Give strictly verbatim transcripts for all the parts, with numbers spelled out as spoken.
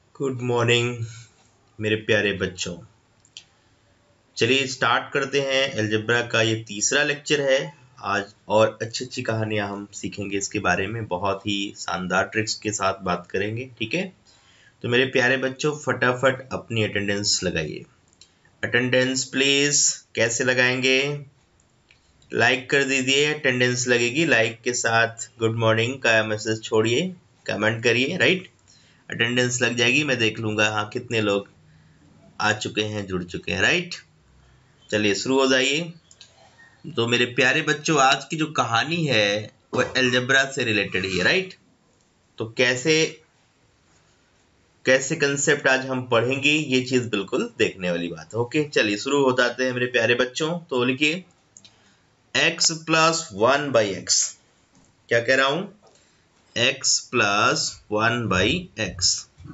Good morning मेरे प्यारे बच्चों। चलिए स्टार्ट करते हैं। अलजेब्रा का ये तीसरा लेक्चर है आज और अच्छी अच्छी कहानियां हम सीखेंगे इसके बारे में। बहुत ही शानदार ट्रिक्स के साथ बात करेंगे, ठीक है। तो मेरे प्यारे बच्चों फटाफट अपनी अटेंडेंस लगाइए। Attendance please. कैसे लगाएंगे? लाइक कर दीजिए, अटेंडेंस लगेगी। लाइक के साथ गुड मॉर्निंग का मैसेज छोड़िए, कमेंट करिए, राइट। अटेंडेंस लग जाएगी, मैं देख लूंगा हाँ कितने लोग आ चुके हैं, जुड़ चुके हैं, राइट। चलिए शुरू हो जाइए। तो मेरे प्यारे बच्चों आज की जो कहानी है वो अलजेब्रा से रिलेटेड ही है, राइट। तो कैसे कैसे कंसेप्ट आज हम पढ़ेंगे ये चीज बिल्कुल देखने वाली बात है। ओके चलिए शुरू हो जाते हैं मेरे प्यारे बच्चों। तो लिखिए x plus one by x. क्या कह रहा हूं? x plus one by x.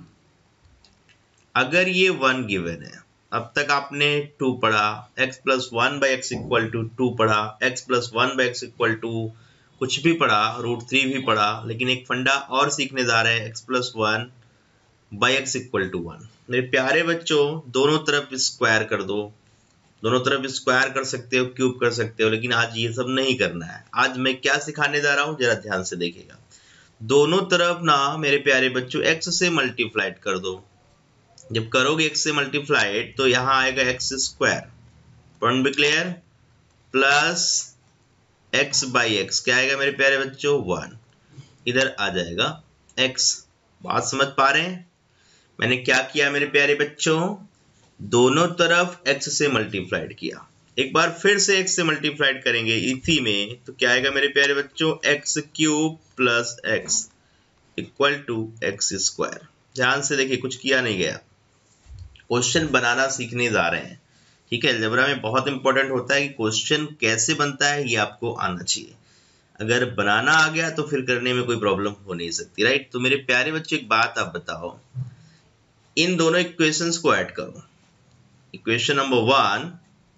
अगर ये वन गिवन है, अब तक आपने टू पढ़ा, x plus one by x equal to two पढ़ा, x plus one by x equal to कुछ भी पढ़ा, रूट थ्री भी पढ़ा, लेकिन एक फंडा और सीखने जा रहे हैं, x plus one by x equal to one. मेरे प्यारे बच्चों दोनों तरफ स्क्वायर कर दो। दोनों तरफ स्क्वायर कर सकते हो, क्यूब कर सकते हो, लेकिन आज ये सब नहीं करना है। आज मैं क्या सिखाने जा रहा हूं जरा ध्यान से देखिएगा। दोनों तरफ ना मेरे प्यारे बच्चों x से मल्टीप्लाइड कर दो। जब करोगे x से मल्टीप्लाइड तो यहां आएगा एक्स स्क्वायर, पॉइंट भी clear, plus x by x. क्या आएगा मेरे प्यारे बच्चों? वन। इधर आ जाएगा x। बात समझ पा रहे हैं? मैंने क्या किया मेरे प्यारे बच्चों? दोनों तरफ x से मल्टीप्लाइड किया। एक बार फिर से x से मल्टीप्लाइड करेंगे इसी में, तो क्या आएगा मेरे प्यारे बच्चों? X cube plus x equal to x square. ध्यान से देखिए, कुछ किया नहीं गया, क्वेश्चन बनाना सीखने जा रहे हैं, ठीक है। अलजेब्रा में बहुत इंपॉर्टेंट होता है कि क्वेश्चन कैसे बनता है ये आपको आना चाहिए। अगर बनाना आ गया तो फिर करने में कोई प्रॉब्लम हो नहीं सकती, राइट। तो मेरे प्यारे बच्चों एक बात आप बताओ, इन दोनों इक्वेशंस को ऐड करो। इक्वेशन नंबर वन,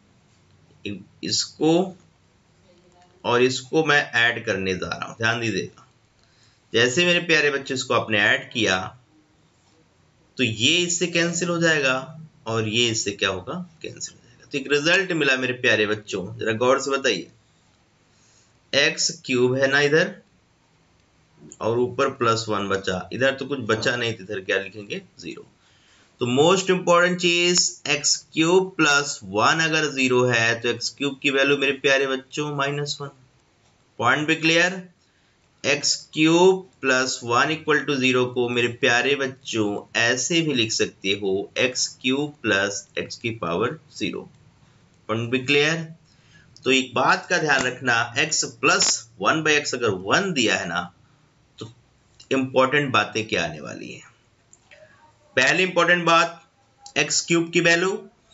इसको और इसको मैं ऐड करने जा रहा हूं, ध्यान दीजिएगा। जैसे मेरे प्यारे बच्चों इसको आपने ऐड किया तो ये इससे कैंसिल हो जाएगा और ये इससे क्या होगा? कैंसिल हो जाएगा। तो एक रिजल्ट मिला मेरे प्यारे बच्चों, जरा गौर से बताइए। एक्स क्यूब है ना इधर, और ऊपर प्लस वन बचा, इधर तो कुछ बचा नहीं, इधर क्या लिखेंगे? जीरो। तो मोस्ट इंपॉर्टेंट चीज एक्स क्यूब प्लस वन अगर जीरो है तो एक्स क्यूब की वैल्यू मेरे प्यारे बच्चों माइनस वन। पॉइंट भी clear? X cube plus one equal to zero को मेरे प्यारे बच्चों ऐसे भी लिख सकते हो, एक्स क्यूब प्लस एक्स की पावर जीरो। पॉइंट भी क्लियर? तो एक बात का ध्यान रखना, x plus one by x अगर वन दिया है ना तो इंपॉर्टेंट बातें क्या आने वाली है। पहली इंपॉर्टेंट बात, एक्स क्यूब की वैल्यू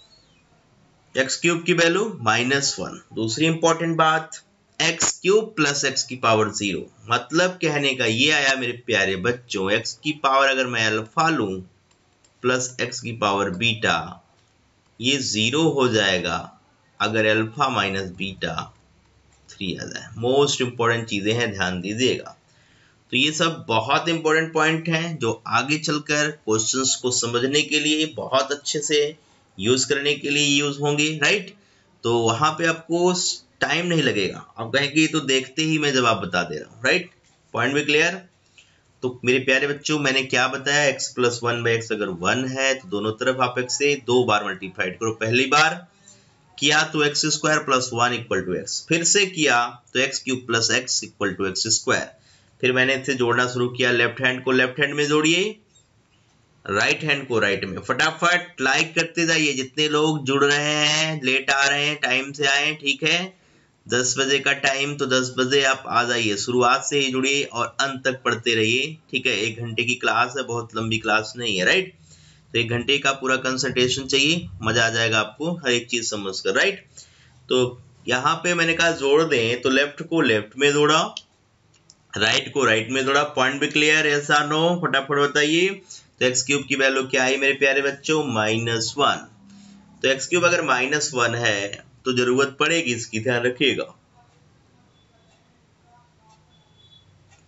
एक्स क्यूब की वैल्यू माइनस वन। दूसरी इंपॉर्टेंट बात, एक्स क्यूब प्लस एक्स की पावर जीरो। मतलब कहने का ये आया मेरे प्यारे बच्चों, एक्स की पावर अगर मैं अल्फा लूं प्लस एक्स की पावर बीटा, ये जीरो हो जाएगा अगर अल्फा माइनस बीटा थ्री आ जाए। मोस्ट इंपॉर्टेंट चीजें हैं, ध्यान दीजिएगा। तो ये सब बहुत इंपॉर्टेंट पॉइंट हैं जो आगे चलकर क्वेश्चंस को समझने के लिए, बहुत अच्छे से यूज करने के लिए यूज होंगे, राइट। तो वहां पे आपको टाइम नहीं लगेगा, आप कहेंगे तो देखते ही मैं जवाब बता दे रहा हूँ, राइट। पॉइंट भी क्लियर? तो मेरे प्यारे बच्चों मैंने क्या बताया, x plus one by x अगर वन है तो दोनों तरफ आप x से दो बार मल्टीप्लाइड करो। पहली बार किया तो x square plus one equal to x, फिर से किया तो x cube plus x equal to x square. फिर मैंने इसे जोड़ना शुरू किया, लेफ्ट हैंड को लेफ्ट हैंड में जोड़िए, राइट हैंड को राइट में। फटाफट लाइक करते जाइए, जितने लोग जुड़ रहे हैं, लेट आ रहे हैं, टाइम से आए, ठीक है। दस बजे का टाइम, तो दस बजे आप आ जाइए, शुरुआत से ही जुड़िए और अंत तक पढ़ते रहिए, ठीक है। एक घंटे की क्लास है, बहुत लंबी क्लास नहीं है, राइट। तो एक घंटे का पूरा कंसंट्रेशन चाहिए, मजा आ जाएगा आपको हर एक चीज समझकर, राइट। तो यहाँ पे मैंने कहा जोड़ दें, तो लेफ्ट को लेफ्ट में जोड़ा, राइट को राइट में जोड़ा। पॉइंट भी क्लियर? ऐसा नो? फटाफट बताइए। तो एक्स क्यूब की वैल्यू क्या आई मेरे प्यारे बच्चों? Minus one. तो एक्स क्यूब अगर माइनस वन है तो जरूरत पड़ेगी इसकी, ध्यान रखिएगा।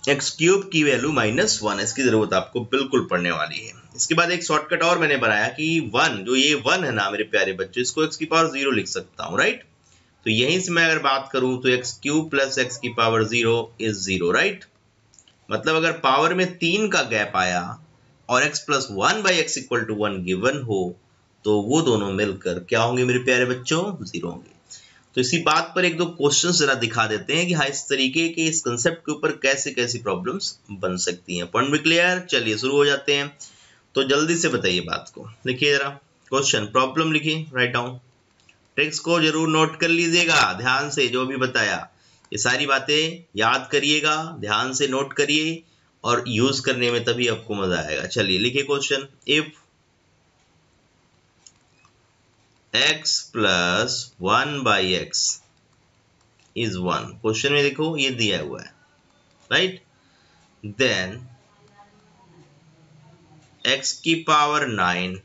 एक्स क्यूब की वैल्यू माइनस वन, इसकी जरूरत आपको बिल्कुल पड़ने वाली है। इसके बाद एक शॉर्टकट और मैंने बनाया कि वन, जो ये वन है ना मेरे प्यारे बच्चों, इसको एक्स की पावर जीरो लिख सकता हूँ, राइट। तो यहीं से मैं अगर बात करूं तो एक्स क्यूब प्लस एक्स की power zero is zero, right. मतलब अगर पावर में तीन का गैप आया और x plus one by x equal to one given हो तो वो दोनों मिलकर क्या होंगे मेरे प्यारे बच्चों, जीरो होंगे। तो इसी बात पर एक दो क्वेश्चन जरा दिखा देते हैं कि हाँ इस तरीके के इस कंसेप्ट के ऊपर कैसे कैसी प्रॉब्लम्स बन सकती हैं। पॉइंट भी क्लियर, चलिए शुरू हो जाते हैं। तो जल्दी से बताइए बात को, लिखिए जरा क्वेश्चन, प्रॉब्लम लिखिए, राइट डाउन। ट्रिक्स को जरूर नोट कर लीजिएगा ध्यान से, जो भी बताया ये सारी बातें याद करिएगा, ध्यान से नोट करिए और यूज करने में तभी आपको मजा आएगा। चलिए लिखिए question, if x plus one by x is one, question में देखो ये दिया हुआ है, राइट। देन x की पावर नाइन,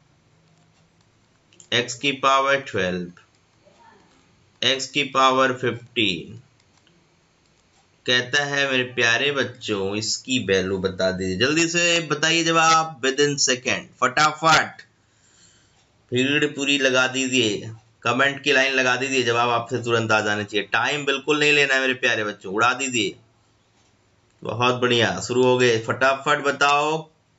x की पावर ट्वेल्व, x की पावर फिफ्टीन, कहता है मेरे प्यारे बच्चों इसकी वैल्यू बता दीजिए। जल्दी से बताइए जवाब विद इन सेकेंड, फटाफट भीड़ पूरी लगा दीजिए, कमेंट की लाइन लगा दीजिए, जवाब आपसे तुरंत आ जाने चाहिए। टाइम बिल्कुल नहीं लेना है मेरे प्यारे बच्चों, उड़ा दीजिए। बहुत बढ़िया, शुरू हो गए, फटाफट बताओ।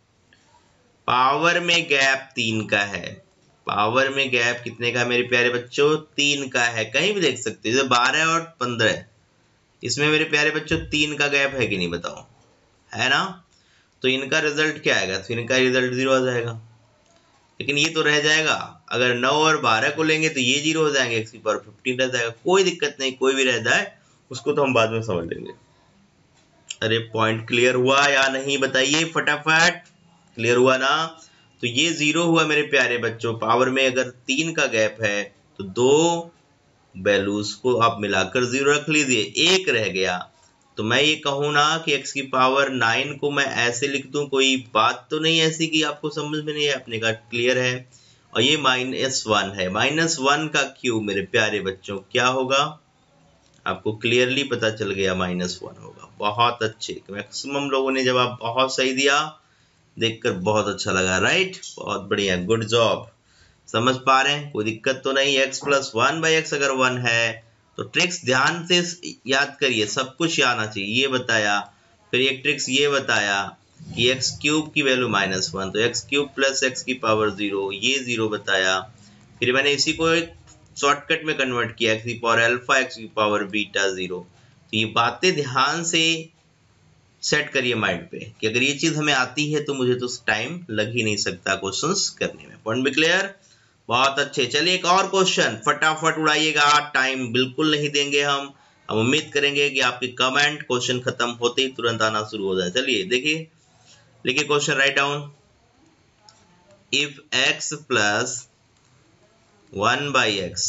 पावर में गैप तीन का है, पावर में गैप कितने का मेरे प्यारे बच्चों, तीन का है। कहीं भी देख सकते हो बारह और पंद्रह, इसमें मेरे प्यारे बच्चों तीन का गैप है कि नहीं बताओ, है ना। तो इनका रिजल्ट क्या आएगा, तो इनका रिजल्ट जीरो आ जाएगा। लेकिन ये तो रह जाएगा, अगर नौ और बारह को लेंगे तो ये जीरो हो जाएंगे, एक्स की पावर फिफ्टीन रह जाएगा। कोई दिक्कत नहीं, कोई भी रह जाए उसको तो हम बाद में समझ लेंगे। अरे पॉइंट क्लियर हुआ या नहीं बताइए फटाफट, क्लियर हुआ ना। तो ये जीरो हुआ मेरे प्यारे बच्चों। पावर में अगर तीन का गैप है तो दो वैल्यूज को आप मिलाकर जीरो रख लीजिए, एक रह गया। तो मैं ये कहूँ ना कि x की पावर नाइन को मैं ऐसे लिख दूं, कोई बात तो नहीं ऐसी कि आपको समझ में नहीं है, अपने का क्लियर है। और ये माइनस वन है, माइनस वन का क्यूब मेरे प्यारे बच्चों क्या होगा, आपको क्लियरली पता चल गया, माइनस वन होगा। बहुत अच्छे, मैक्सिमम लोगों ने जवाब बहुत सही दिया, देखकर बहुत अच्छा लगा, राइट, बहुत बढ़िया, गुड जॉब। समझ पा रहे हैं, कोई दिक्कत तो नहीं। x plus one by x अगर वन है तो ट्रिक्स ध्यान से याद करिए, सब कुछ याद आना चाहिए। ये बताया, फिर एक ट्रिक्स ये बताया कि एक्स क्यूब की वैल्यू माइनस वन, तो एक्स क्यूब प्लस एक्स की पावर जीरो, ये जीरो बताया। फिर मैंने इसी को एक शॉर्टकट में कन्वर्ट किया, एक्स की पावर अल्फा, एक्स की पावर बीटा जीरो। तो ये बातें ध्यान से सेट करिए माइंड पे कि अगर ये चीज हमें आती है तो मुझे तो टाइम लग ही नहीं सकता क्वेश्चंस करने में। पॉइंट भी क्लियर, बहुत अच्छे। चलिए एक और क्वेश्चन, फटाफट उड़ाइएगा, टाइम बिल्कुल नहीं देंगे हम हम उम्मीद करेंगे कि आपके कमेंट क्वेश्चन खत्म होते ही तुरंत आना शुरू हो जाए। चलिए देखिए, लिखिए question, right down. If x plus one by x,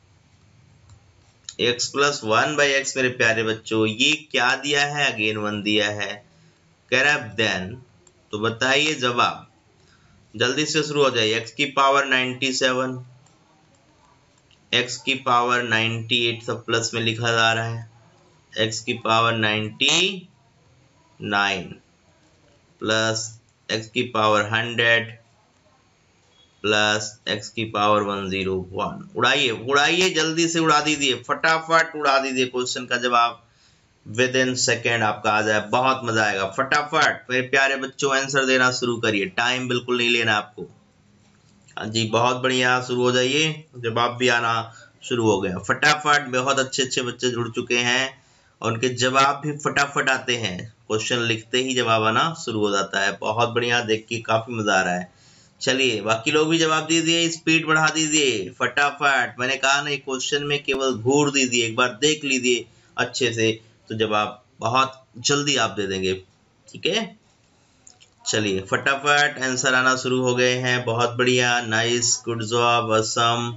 x plus one by x मेरे प्यारे बच्चों, ये क्या दिया है, अगेन वन दिया है, कह रहा है देन, तो बताइए जवाब, जल्दी से शुरू हो जाइए। x की पावर नाइन्टी सेवन, x की पावर नाइन्टी एट, सब प्लस में लिखा जा रहा है, x की power ninety nine plus x की पावर हंड्रेड प्लस x की पावर वन जीरो वन। उड़ाइए उड़ाइए, जल्दी से उड़ा दीजिए, फटाफट उड़ा दीजिए। क्वेश्चन का जवाब विद इन सेकेंड आपका आ जाए, बहुत मजा आएगा। फटाफट मेरे प्यारे बच्चों आंसर देना शुरू करिए, टाइम बिल्कुल नहीं लेना आपको। हाँ जी, बहुत बढ़िया, शुरू हो जाइए, जवाब भी आना शुरू हो गया फटाफट। बहुत अच्छे अच्छे बच्चे जुड़ चुके हैं और उनके जवाब भी फटाफट आते हैं, क्वेश्चन लिखते ही जवाब आना शुरू हो जाता है। बहुत बढ़िया, देख के काफी मजा आ रहा है। चलिए बाकी लोग भी जवाब दीजिए, स्पीड बढ़ा दीजिए फटाफट। मैंने कहा ना, क्वेश्चन में केवल घूर दीजिए, एक बार देख लीजिए अच्छे से, तो जवाब बहुत जल्दी आप दे देंगे, ठीक है। चलिए फटाफट आंसर आना शुरू हो गए हैं, बहुत बढ़िया, नाइस, गुड जॉब, असम।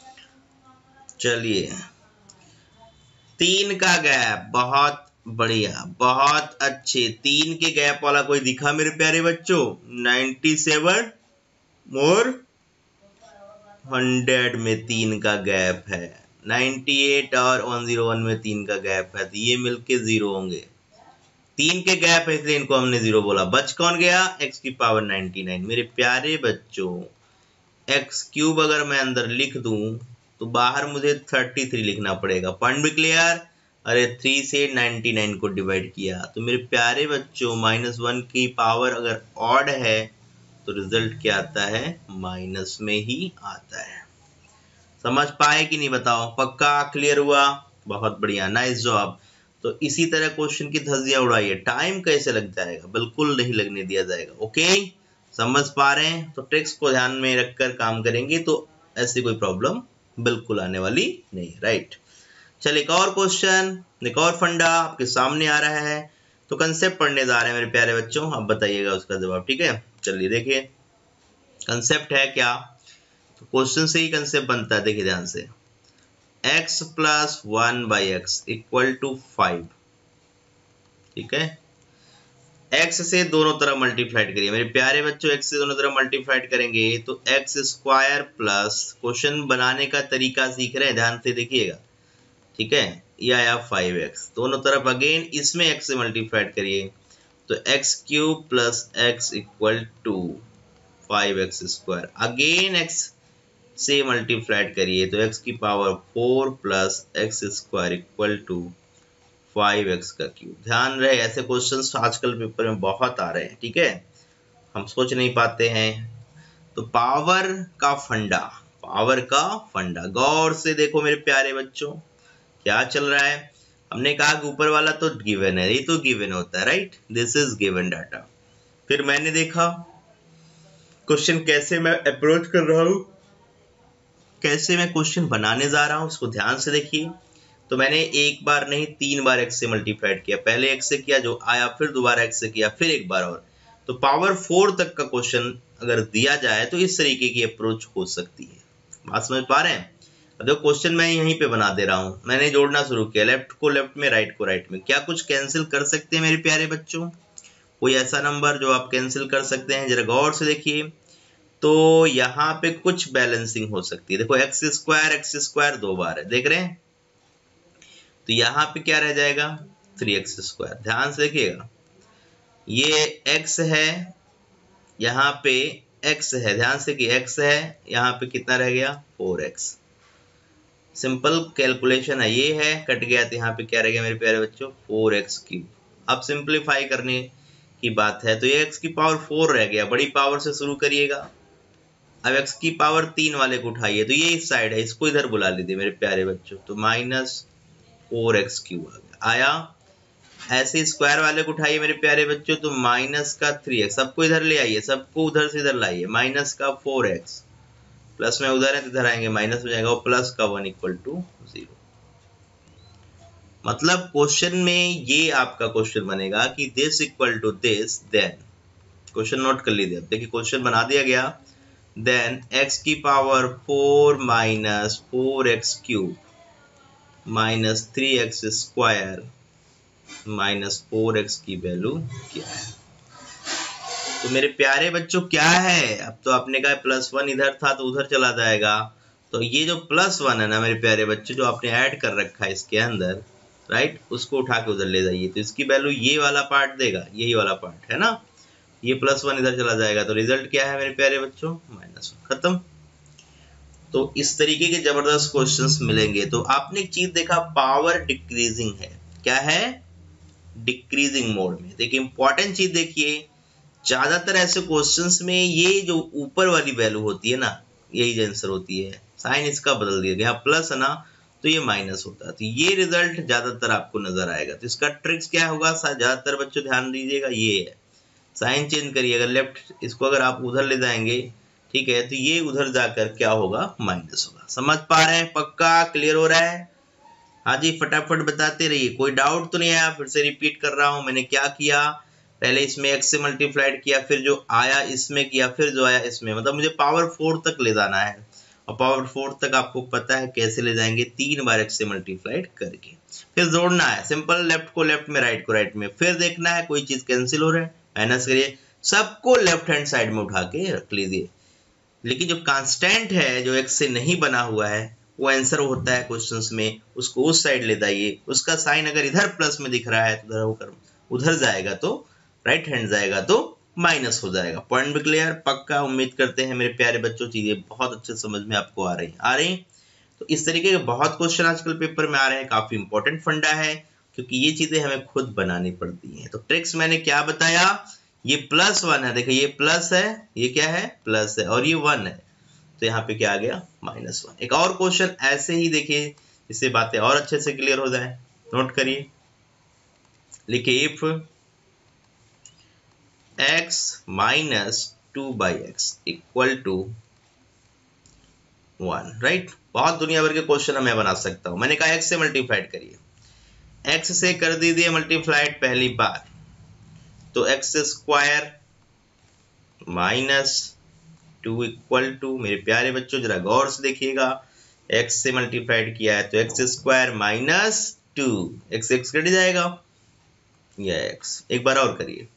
चलिए तीन का गैप, बहुत बढ़िया, बहुत अच्छे। तीन के गैप वाला कोई दिखा मेरे प्यारे बच्चों, नाइन्टी सेवन मोर हंड्रेड में तीन का गैप है, नाइन्टी एट और वन जीरो वन में तीन का गैप है, तो ये मिलके जीरो होंगे। तीन के गैप है इसलिए इनको हमने जीरो बोला। बच कौन गया? एक्स की पावर नाइनटी नाइन। मेरे प्यारे बच्चों एक्स क्यूब अगर मैं अंदर लिख दूं तो बाहर मुझे थर्टी थ्री लिखना पड़ेगा। पॉइंट भी क्लियर? अरे थ्री से नाइनटी नाइन को डिवाइड किया तो मेरे प्यारे बच्चों माइनस वन की पावर अगर ऑड है तो रिजल्ट क्या आता है? माइनस में ही आता है। समझ पाए कि नहीं बताओ? पक्का क्लियर हुआ? बहुत बढ़िया, नाइस जॉब। तो इसी तरह क्वेश्चन की धज्जियां उड़ाइए। टाइम कैसे लग जाएगा? बिल्कुल नहीं लगने दिया जाएगा। ओके, समझ पा रहे हैं? तो ट्रिक्स को ध्यान में रखकर काम करेंगे तो ऐसी कोई प्रॉब्लम बिल्कुल आने वाली नहीं। राइट, चल एक और क्वेश्चन, एक और फंडा आपके सामने आ रहा है। तो कंसेप्ट पढ़ने जा रहे हैं मेरे प्यारे बच्चों, आप बताइएगा उसका जवाब। ठीक है, चलिए देखिए कंसेप्ट है क्या। तो क्वेश्चन से ही कंसेप्ट बनता है। देखिए ध्यान से, x plus one by x equal to five. ठीक है, x से दोनों तरफ मल्टीप्लाइड करिए मेरे प्यारे बच्चों। x से दोनों तरफ मल्टीप्लाइड करेंगे तो एक्स स्क्वायर प्लस, क्वेश्चन बनाने का तरीका सीख रहे हैं, ध्यान से देखिएगा। ठीक है, ये आया फाइव एक्स, दोनों तरफ अगेन इसमें x से मल्टीप्लाइड करिए तो x cube plus x equal to five x square. Again x से मल्टीप्लाइड करिए तो x की power four plus x square equal to five x का क्यूब। ध्यान रहे ऐसे क्वेश्चंस आजकल पेपर में बहुत आ रहे हैं। ठीक है, हम सोच नहीं पाते हैं। तो पावर का फंडा, पावर का फंडा गौर से देखो मेरे प्यारे बच्चों क्या चल रहा है। हमने कहा कि ऊपर वाला तो गिवन है, ये तो गिवन होता है। Right, this is given data. फिर मैंने देखा क्वेश्चन कैसे मैं अप्रोच कर रहा हूं, कैसे मैं क्वेश्चन बनाने जा रहा हूं, उसको ध्यान से देखिए। तो मैंने एक बार नहीं तीन बार x से मल्टीप्लाइड किया। पहले x से किया जो आया, फिर दोबारा x से किया, फिर एक बार और। तो पावर फोर तक का क्वेश्चन अगर दिया जाए तो इस तरीके की अप्रोच हो सकती है। बात समझ पा रहे हैं? अब देखो क्वेश्चन मैं यहीं पे बना दे रहा हूं, मैंने जोड़ना शुरू किया, लेफ्ट को लेफ्ट में, राइट को राइट में। क्या कुछ कैंसिल कर सकते हैं मेरे प्यारे बच्चों? कोई ऐसा नंबर जो आप कैंसिल कर सकते हैं? जरा गौर से देखिए। तो यहाँ पे कुछ बैलेंसिंग हो सकती है। देखो एक्स स्क्वायर एक्स स्क्वायर दो बार है, देख रहे हैं? तो यहाँ पे क्या रह जाएगा? Three x square. ध्यान से देखिएगा, ये x है, यहाँ पे x है, ध्यान से कि x है, यहाँ पे कितना रह गया? Four x. सिंपल कैलकुलेशन है, ये है कट गया तो यहाँ पे क्या रह गया मेरे प्यारे बच्चों? Four x cube. अब सिंप्लीफाई करने की बात है तो ये x की पावर फोर रह गया, बड़ी पावर से शुरू करिएगा। अब x की पावर तीन वाले को उठाइए तो ये इस साइड है, इसको इधर बुला लीजिए मेरे प्यारे बच्चों। तो माइनस फोर एक्स क्यूब आया। ऐसे स्क्वायर वाले को उठाइए मेरे प्यारे बच्चों तो माइनस का थ्री एक्स। सबको इधर ले आइए, सबको उधर से इधर लाइए। माइनस का फोर एक्स, प्लस में उधर है तो इधर आएंगे माइनस हो जाएगा, और प्लस का वन इक्वल टू जीरो। मतलब क्वेश्चन में ये आपका क्वेश्चन बनेगा कि this equal to this, then question note कर लीजिए। अब देखिए क्वेश्चन बना दिया गया, देन x की power four minus four x cube minus three x square minus four x की वैल्यू क्या है? तो मेरे प्यारे बच्चों क्या है? अब तो आपने कहा प्लस वन इधर था तो उधर चला जाएगा। तो ये जो प्लस वन है ना मेरे प्यारे बच्चों, जो आपने ऐड कर रखा है इसके अंदर, राइट, उसको उठा के उधर ले जाइए तो इसकी वैल्यू ये वाला पार्ट देगा, यही वाला पार्ट है ना। ये प्लस वन इधर चला जाएगा तो रिजल्ट क्या है मेरे प्यारे बच्चों? Minus one. खत्म। तो इस तरीके के जबरदस्त क्वेश्चंस मिलेंगे। तो आपने एक चीज देखा, पावर डिक्रीजिंग है। क्या है? डिक्रीजिंग मोड में। देखिए इंपॉर्टेंट चीज देखिए, ज्यादातर ऐसे क्वेश्चंस में ये जो ऊपर वाली वैल्यू होती है ना, यही आंसर होती है। साइन इसका बदल दिया गया, प्लस है ना तो ये माइनस होता है। तो ये रिजल्ट ज्यादातर आपको नजर आएगा। तो इसका ट्रिक्स क्या होगा? ज्यादातर बच्चों ध्यान दीजिएगा, ये है साइन चेंज करिए। अगर लेफ्ट इसको अगर आप उधर ले जाएंगे, ठीक है, तो ये उधर जाकर क्या होगा? माइनस होगा। समझ पा रहे हैं? पक्का क्लियर हो रहा है? हाँ जी, फटाफट बताते रहिए। कोई डाउट तो नहीं आया? फिर से रिपीट कर रहा हूं, मैंने क्या किया, पहले इसमें x से मल्टीप्लाइड किया, फिर जो आया इसमें किया, फिर जो आया इसमें। मतलब मुझे पावर फोर तक ले जाना है, और पावर फोर तक आपको पता है कैसे ले जाएंगे? तीन बार x से मल्टीप्लाइड करके। फिर जोड़ना है, सिंपल, लेफ्ट को लेफ्ट में, राइट को राइट में। फिर देखना है कोई चीज कैंसिल हो रहा है, माइनस करिए, सबको लेफ्ट हैंड साइड में उठा के रख लीजिए। लेकिन जो कांस्टेंट है, जो x से नहीं बना हुआ है, वो आंसर होता है क्वेश्चंस में, उसको उस साइड ले जाइए। उसका साइन अगर इधर प्लस में दिख रहा है तो उधर होकर उधर जाएगा तो राइट हैंड जाएगा तो माइनस हो जाएगा। पॉइंट भी क्लियर? पक्का उम्मीद करते हैं मेरे प्यारे बच्चों चीजें बहुत अच्छे समझ में आपको आ रही आ रही तो इस तरीके के बहुत क्वेश्चन आजकल पेपर में आ रहे हैं, काफी इंपॉर्टेंट फंडा है क्योंकि ये चीजें हमें खुद बनानी पड़ती हैं। तो ट्रिक्स मैंने क्या बताया, ये प्लस वन है, देखिए ये प्लस है, ये क्या है प्लस है, और ये वन है, तो यहाँ पे क्या आ गया माइनस वन। एक और क्वेश्चन ऐसे ही देखिए जिससे बातें और अच्छे से क्लियर हो जाए, नोट करिए, लिखिए if x minus two by x equal to one, right. बहुत दुनिया भर के क्वेश्चन मैं बना सकता हूं। मैंने कहा x से मल्टीप्लाइड करिए, x से कर दीजिए मल्टीप्लाइड पहली बार, तो x square minus two equal to, मेरे प्यारे बच्चों जरा गौर से देखिएगा, x से मल्टीप्लाइड किया है तो x square minus two, x x cut जाएगा, या x एक बार और करिए,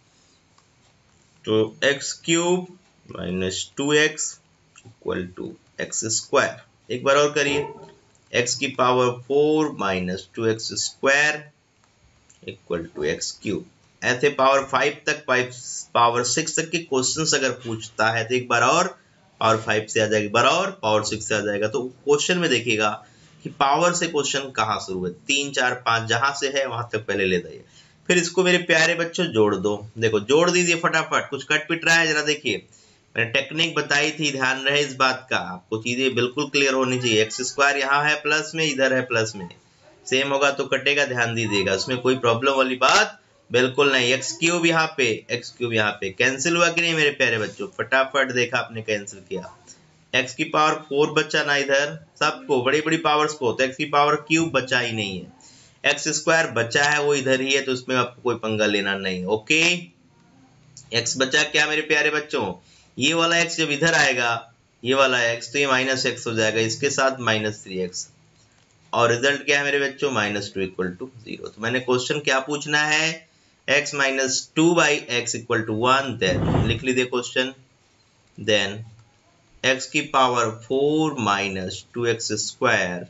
तो x cube minus two x equal to x square, एक बार और करिए, x की power four minus two x square equal to x cube. ऐसे पावर फाइव तक, पावर सिक्स तक के क्वेश्चंस अगर पूछता है तो एक बार और पावर फाइव से आ जाएगा, एक बार और पावर सिक्स से आ जाएगा। तो क्वेश्चन में देखिएगा कि पावर से क्वेश्चन कहाँ शुरू है, तीन चार पांच जहां से है वहां तक पहले ले जाइए, फिर इसको मेरे प्यारे बच्चों जोड़ दो। देखो जोड़ दीजिए फटाफट, कुछ कट पिट रहा है जरा देखिए, मैंने टेक्निक बताई थी, ध्यान रहे इस बात का, आपको चीजें बिल्कुल क्लियर होनी चाहिए। एक्स स्क्वायर यहाँ है प्लस में, इधर है प्लस में, सेम होगा तो कटेगा, ध्यान दीजिएगा, उसमें कोई प्रॉब्लम वाली बात बिल्कुल नहीं। एक्स क्यूब यहाँ पे, एक्स क्यूब यहाँ पे कैंसिल हुआ कि नहीं मेरे प्यारे बच्चों, फटाफट देखा आपने कैंसिल किया, एक्स की पावर फोर बचा ना इधर, सबको बड़ी बड़ी पावर्स को, तो एक्स की पावर क्यूब बचा ही नहीं है, एक्स स्क्वायर बचा है वो इधर ही है, तो उसमें आपको कोई पंगा लेना नहीं। ओके, एक्स बचा क्या मेरे प्यारे बच्चों, ये वाला एक्स जब इधर आएगा, ये वाला एक्स, तो ये माइनस एक्स हो जाएगा, इसके साथ माइनस थ्री एक्स, और रिजल्ट क्या है मेरे बच्चों minus two equal to zero. तो मैंने क्वेश्चन क्या पूछना है, x minus two by x equal to one, then लिख लीजिए क्वेश्चन, देन x की power four minus two x square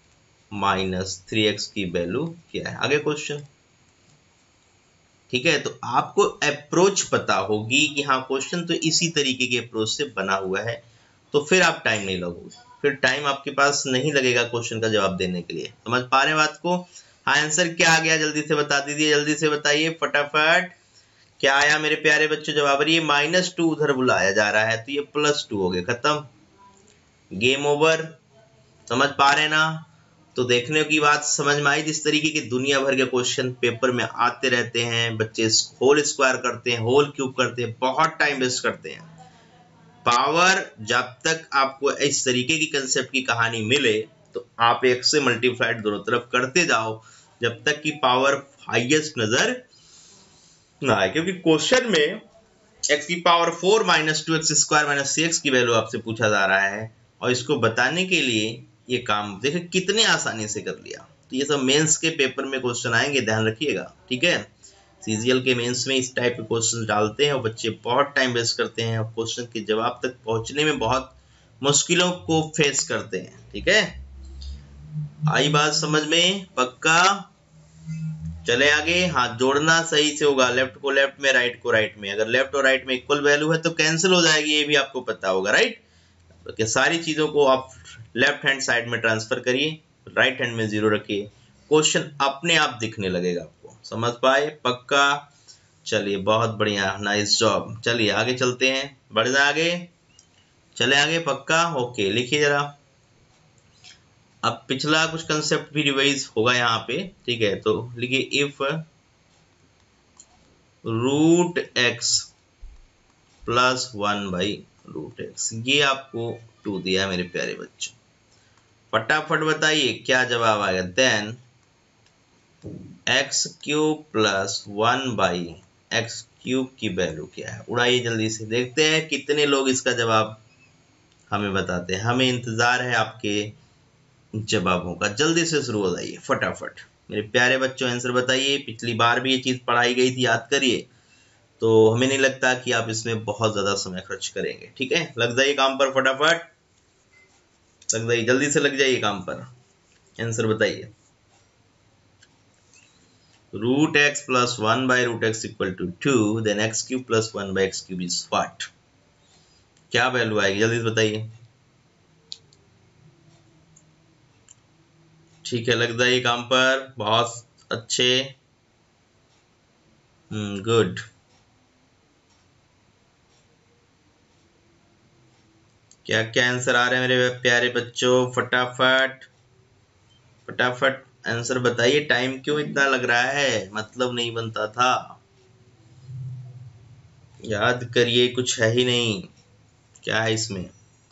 minus three x की वैल्यू क्या है, आगे क्वेश्चन। ठीक है, तो आपको अप्रोच पता होगी कि हाँ क्वेश्चन तो इसी तरीके के अप्रोच से बना हुआ है, तो फिर आप टाइम नहीं लगोगे, फिर टाइम आपके पास नहीं लगेगा क्वेश्चन का जवाब देने के लिए। समझ पा रहे हैं बात को? हाँ, आंसर क्या आ गया जल्दी से बता दीजिए, जल्दी से बताइए फटाफट, क्या आया मेरे प्यारे बच्चों जवाब? ये माइनस टू उधर बुलाया जा रहा है तो ये प्लस टू हो गया, खत्म, गेम ओवर। समझ पा रहे ना? तो देखने की बात समझ में आई, जिस तरीके के दुनिया भर के क्वेश्चन पेपर में आते रहते हैं, बच्चे होल स्क्वायर करते हैं, होल क्यूब करते हैं, बहुत टाइम वेस्ट करते हैं। पावर जब तक आपको इस तरीके की कंसेप्ट की कहानी मिले तो आप एक से मल्टीप्लाइड दोनों तरफ करते जाओ जब तक कि पावर हाईएस्ट नजर ना आए, क्योंकि क्वेश्चन में x की power four minus two x square minus c x की वैल्यू आपसे पूछा जा रहा है, और इसको बताने के लिए ये काम देखिए कितने आसानी से कर लिया। तो ये सब मेंस के पेपर में क्वेश्चन आएंगे, ध्यान रखिएगा, ठीक है। सीजीएल के मेंस में इस टाइप के क्वेश्चन डालते हैं और बच्चे बहुत टाइम वेस्ट करते हैं और क्वेश्चन के जवाब तक पहुंचने में बहुत मुश्किलों को फेस करते हैं, ठीक है। आई बात समझ में? पक्का? चले आगे। हाथ जोड़ना सही से होगा, लेफ्ट को लेफ्ट में, राइट को राइट में, अगर लेफ्ट और राइट में इक्वल वैल्यू है तो कैंसिल हो जाएगी, ये भी आपको पता होगा, राइट। तो सारी चीजों को आप लेफ्ट हैंड साइड में ट्रांसफर करिए, राइट हैंड में जीरो रखिए, क्वेश्चन अपने आप दिखने लगेगा आपको। समझ पाए? पक्का? चलिए बहुत बढ़िया, नाइस जॉब। चलिए आगे चलते हैं, बढ़ जाए आगे, चले आगे। पक्का? ओके, लिखिए जरा। अब पिछला कुछ कंसेप्ट भी रिवाइज होगा यहाँ पे, ठीक है। तो लिखिए if root x plus one by root x, ये आपको टू दिया है मेरे प्यारे बच्चों, फटाफट बताइए क्या जवाब आएगा। Then x cube plus one by x cube की वैल्यू क्या है, उड़ाइए जल्दी से, देखते हैं कितने लोग इसका जवाब हमें बताते हैं। हमें इंतजार है आपके जवाबों का, जल्दी से शुरू हो जाइए फटाफट मेरे प्यारे बच्चों, आंसर बताइए। पिछली बार भी ये चीज पढ़ाई गई थी, याद करिए, तो हमें नहीं लगता कि आप इसमें बहुत ज्यादा समय खर्च करेंगे, ठीक है। लग जाइए काम पर फटाफट, लग जाइए, जल्दी से लग जाइए काम पर, आंसर बताइए। Root x plus one by root x equal to two, then x cube plus one by x cube is what? क्या वैल्यू आएगी जल्दी से बताइए। ठीक है, लग जाइए काम पर, बहुत अच्छे, हम्म गुड। क्या क्या आंसर आ रहे हैं मेरे प्यारे बच्चों, फटाफट फटाफट आंसर बताइए। टाइम क्यों इतना लग रहा है, मतलब नहीं बनता था, याद करिए, कुछ है ही नहीं। क्या है इसमें,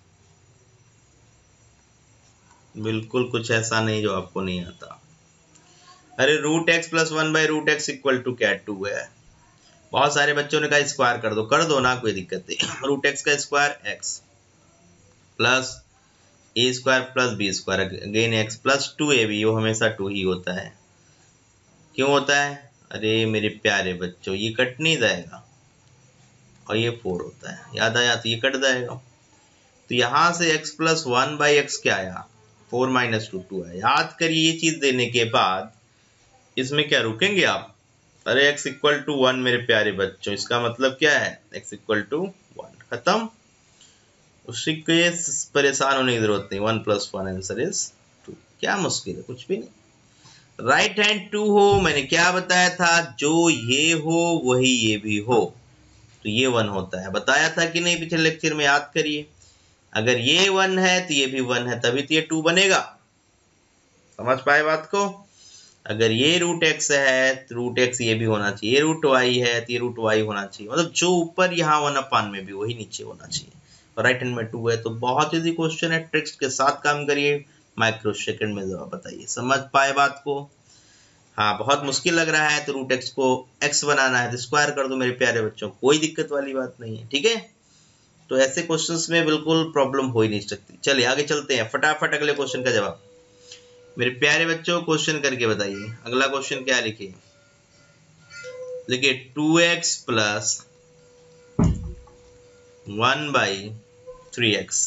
बिल्कुल कुछ ऐसा नहीं जो आपको नहीं आता। अरे root x plus one by root x equal to क्या, टू है। बहुत सारे बच्चों ने कहा स्क्वायर कर दो, कर दो ना, कोई दिक्कत नहीं। रूट एक्स का square x plus a square plus b square again x plus two a b, वो हमेशा टू ही होता है। क्यों होता है, अरे मेरे प्यारे बच्चों ये कट नहीं जाएगा, और ये फोर होता है, याद आया, तो ये कट जाएगा। तो यहां से x plus one by x क्या आया, फोर माइनस टू टू है। याद करिए, ये चीज देने के बाद इसमें क्या रुकेंगे आप, अरे x इक्वल टू वन मेरे प्यारे बच्चों, इसका मतलब क्या है, x इक्वल टू वन, खत्म, उसी के परेशान होने की जरूरत नहीं। One plus one answer is two, क्या मुश्किल है, कुछ भी नहीं। राइट हैंड टू हो, मैंने क्या बताया था, जो ये हो वही ये भी हो, तो ये वन होता है, बताया था कि नहीं पिछले लेक्चर में, याद करिए। अगर ये वन है तो ये भी वन है, तभी तो ये टू बनेगा, समझ पाए बात को। अगर ये रूट एक्स है तो रूट एक्स ये भी होना चाहिए, ये रूट वाई है तो ये रूट वाई होना चाहिए, मतलब जो ऊपर यहाँ वन अपान में भी वही नीचे होना चाहिए। और राइट हैंड में टू है, तो बहुत इजी क्वेश्चन है, ट्रिक्स के साथ काम करिए, माइक्रो सेकंड में जवाब बताइए, समझ पाए बात को। हाँ, बहुत मुश्किल लग रहा है तो रूट एक्स को एक्स बनाना है तो स्क्वायर कर दो मेरे प्यारे बच्चों, कोई दिक्कत वाली बात नहीं है, ठीक है। तो ऐसे क्वेश्चंस में बिल्कुल प्रॉब्लम हो ही नहीं सकती। चलिए आगे चलते हैं, फटाफट अगले क्वेश्चन का जवाब मेरे प्यारे बच्चों क्वेश्चन करके बताइए। अगला क्वेश्चन क्या लिखे, लिखिए two x plus one by three x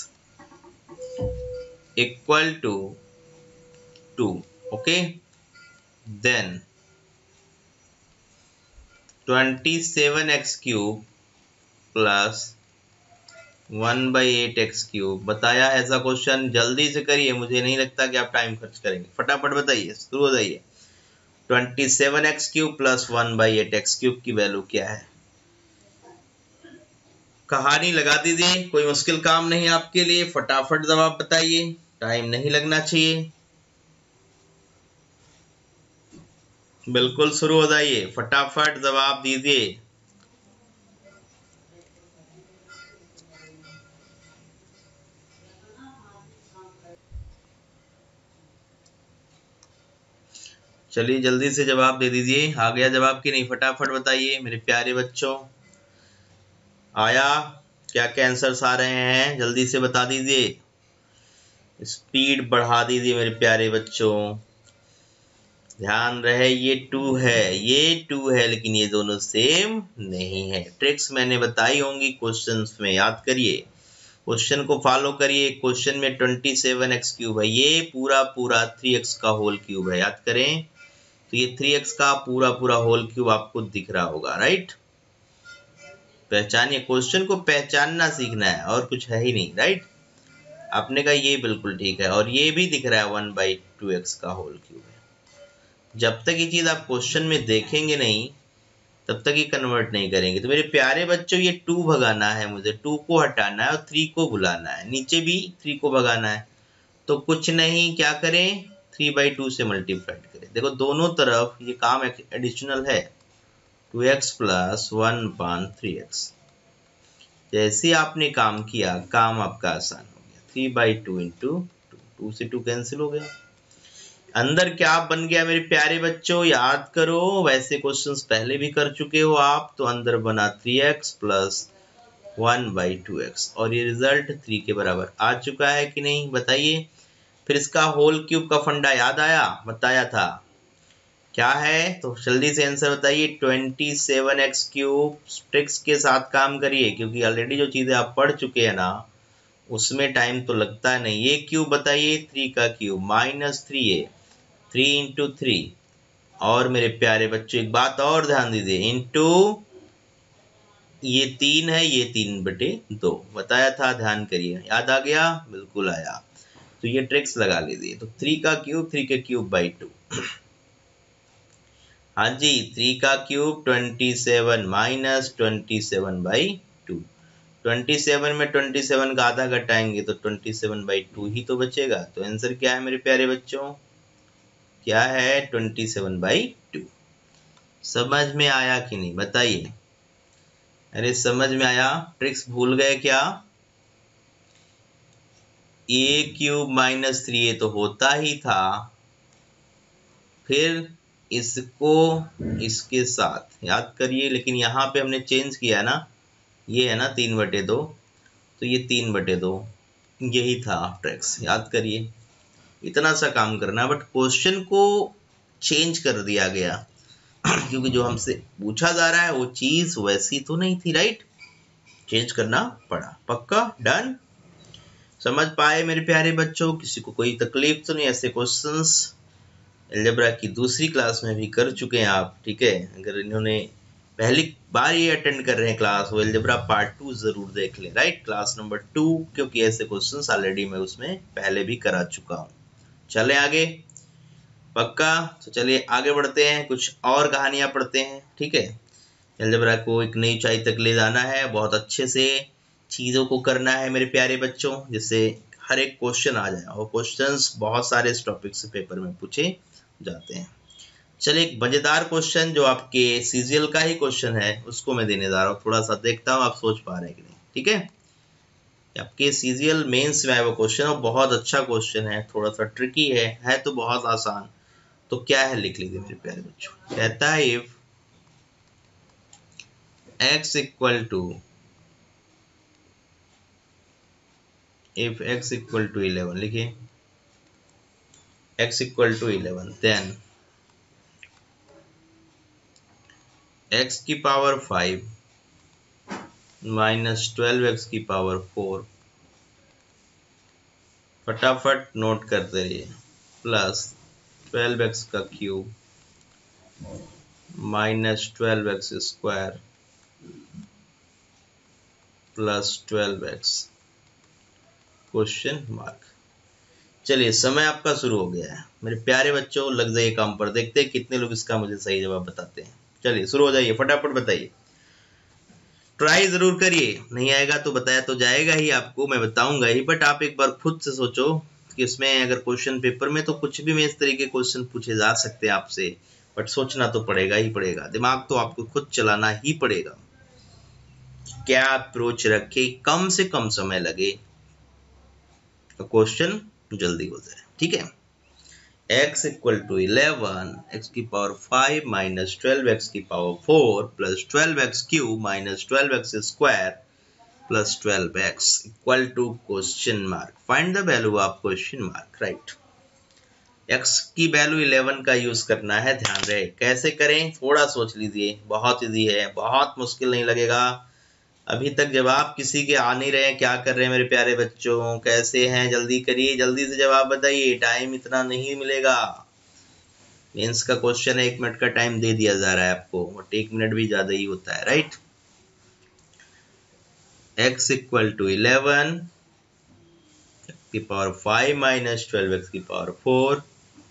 equal to two, okay, then twenty seven x cube plus one by eight x cube, बताया ऐसा क्वेश्चन, जल्दी से करिए, मुझे नहीं लगता कि आप टाइम खर्च करेंगे, फटाफट बताइए, शुरू हो जाइए। Twenty seven x cube plus one by eight x cube की वैल्यू क्या है, कहानी लगा दीजिए, कोई मुश्किल काम नहीं आपके लिए, फटाफट जवाब बताइए, टाइम नहीं लगना चाहिए, बिल्कुल शुरू हो जाइए, फटाफट जवाब दीजिए। चलिए जल्दी से जवाब दे दीजिए, आ गया जवाब की नहीं, फटाफट बताइए मेरे प्यारे बच्चों, आया, क्या क्या आंसर्स आ रहे हैं जल्दी से बता दीजिए, स्पीड बढ़ा दीजिए मेरे प्यारे बच्चों, ध्यान रहे ये टू है, ये टू है, लेकिन ये दोनों सेम नहीं है। ट्रिक्स मैंने बताई होंगी क्वेश्चंस में, याद करिए, क्वेश्चन को फॉलो करिए। क्वेश्चन में ट्वेंटी सेवन एक्स क्यूब है, ये पूरा पूरा थ्री एक्स का होल क्यूब है, याद करें, तो ये थ्री एक्स का पूरा पूरा होल क्यूब आपको दिख रहा होगा, राइट, पहचानिए, क्वेश्चन को पहचानना सीखना है, और कुछ है ही नहीं, राइट। आपने कहा ये बिल्कुल ठीक है, और ये भी दिख रहा है वन बाई टू एक्स का होल क्यूब है। जब तक ये चीज आप क्वेश्चन में देखेंगे नहीं तब तक ये कन्वर्ट नहीं करेंगे। तो मेरे प्यारे बच्चों ये टू भगाना है मुझे, टू को हटाना है और थ्री को बुलाना है, नीचे भी थ्री को भगाना है, तो कुछ नहीं, क्या करें, थ्री बाई टू से मल्टीप्लाइड करें। देखो दोनों तरफ ये काम एडिशनल है, two x plus one upon three x, जैसे आपने काम किया काम आपका आसान हो गया, three by two into two, two से टू कैंसिल हो गया, अंदर क्या बन गया मेरे प्यारे बच्चों, याद करो, वैसे क्वेश्चंस पहले भी कर चुके हो आप, तो अंदर बना three x plus one by two x, और ये रिजल्ट थ्री के बराबर आ चुका है कि नहीं बताइए। फिर इसका होल क्यूब का फंडा याद आया, बताया था, क्या है, तो जल्दी से आंसर बताइए, twenty seven x cube, tricks के साथ काम करिए, क्योंकि ऑलरेडी जो चीजें आप पढ़ चुके हैं ना उसमें टाइम तो लगता है नहीं। ये क्यूब बताइए, थ्री का क्यूब माइनस थ्री है, थ्री इंटू थ्री और मेरे प्यारे बच्चों एक बात और ध्यान दीजिए, इनटू ये तीन है, ये तीन बटे दो बताया था, ध्यान करिए, याद आ गया? बिल्कुल आया। तो ये ट्रिक्स लगा लीजिए। तो थ्री का क्यूब, थ्री के क्यूब बाई टू। हाँ जी, थ्री का cube twenty seven minus twenty seven by two. Twenty seven में ट्वेंटी सेवन का आधा घटाएंगे तो ट्वेंटी सेवन बाई टू ही तो बचेगा। तो आंसर क्या है मेरे प्यारे बच्चों? क्या है? Twenty seven by two. समझ में आया कि नहीं बताइए? अरे समझ में आया? ट्रिक्स भूल गए क्या? A cube minus three a तो होता ही था, फिर इसको इसके साथ याद करिए, लेकिन यहाँ पे हमने चेंज किया ना, ये है ना तीन बटे दो, तो ये तीन बटे दो, यही था ट्रिक्स, याद करिए। इतना सा काम करना, बट क्वेश्चन को चेंज कर दिया गया क्योंकि जो हमसे पूछा जा रहा है वो चीज वैसी तो नहीं थी, राइट? चेंज करना पड़ा। पक्का? डन? समझ पाए मेरे प्यारे बच्चों? किसी को कोई तकलीफ तो नहीं? ऐसे क्वेश्चंस अलजेब्रा की दूसरी क्लास में भी कर चुके हैं आप, ठीक है? अगर इन्होंने पहली बार ये अटेंड कर रहे हैं क्लास, वो अलजेब्रा पार्ट टू जरूर देख लें, राइट? क्लास नंबर टू, क्योंकि ऐसे क्वेश्चंस ऑलरेडी मैं उसमें पहले भी करा चुका हूँ। चले आगे? पक्का? तो चलिए आगे बढ़ते हैं, कुछ और कहानियां पढ़ते हैं, ठीक है? अलजेब्रा को एक नई ऊंचाई तक ले जाना है, बहुत अच्छे से चीजों को करना है मेरे प्यारे बच्चों, जिससे हर एक क्वेश्चन आ जाए, और क्वेश्चंस बहुत सारे इस टॉपिक से पेपर में पूछे जाते हैं। चलिए एक मजेदार क्वेश्चन जो आपके सीजीएल का ही क्वेश्चन है उसको मैं देने जा रहा हूँ, थोड़ा सा देखता हूँ आप सोच पा रहे हैं कि नहीं, ठीक है? आपके सीजीएल मेंस में है वो क्वेश्चन, और बहुत अच्छा क्वेश्चन है, थोड़ा सा ट्रिकी है है तो बहुत आसान। तो क्या है लिख लीजिए मेरे प्यारे बच्चों। कहता है if x equal to if x equal to eleven, लिखिए x equal to eleven, then x की power five minus twelve x की पावर फोर, फटाफट नोट करते रहिए, प्लस ट्वेल्व एक्स का cube minus twelve x square plus twelve x question mark. चलिए समय आपका शुरू हो गया है मेरे प्यारे बच्चों, लग जाइए काम पर, देखते हैं कितने लोग इसका मुझे सही जवाब बताते हैं। चलिए शुरू हो जाइए, फटाफट बताइए, ट्राई जरूर करिए, नहीं आएगा तो बताया तो जाएगा ही आपको, मैं बताऊंगा ही, बट आप एक बार खुद से सोचो कि इसमें अगर क्वेश्चन पेपर में तो कुछ भी में इस तरीके क्वेश्चन पूछे जा सकते हैं आपसे, बट सोचना तो पड़ेगा ही पड़ेगा, दिमाग तो आपको खुद चलाना ही पड़ेगा। क्या अप्रोच रखे, कम से कम समय लगे, क्वेश्चन जल्दी हो जाए, ठीक है? x equal to eleven, x की power five minus twelve x की power four plus twelve x cube minus twelve x square plus twelve x equal to question mark. Find the value of question mark, right? x की value eleven का use करना है, ध्यान रहे। कैसे करें थोड़ा सोच लीजिए, बहुत इजी है, बहुत मुश्किल नहीं लगेगा। अभी तक जवाब किसी के आ नहीं रहे हैं, क्या कर रहे हैं मेरे प्यारे बच्चों, कैसे हैं? जल्दी करिए, जल्दी से जवाब बताइए, टाइम इतना नहीं मिलेगा। मेंस का क्वेश्चन है, एक मिनट का टाइम दे दिया जा रहा है आपको, बट एक मिनट भी ज्यादा ही होता है, right? x equal to eleven की power five minus twelve x की power four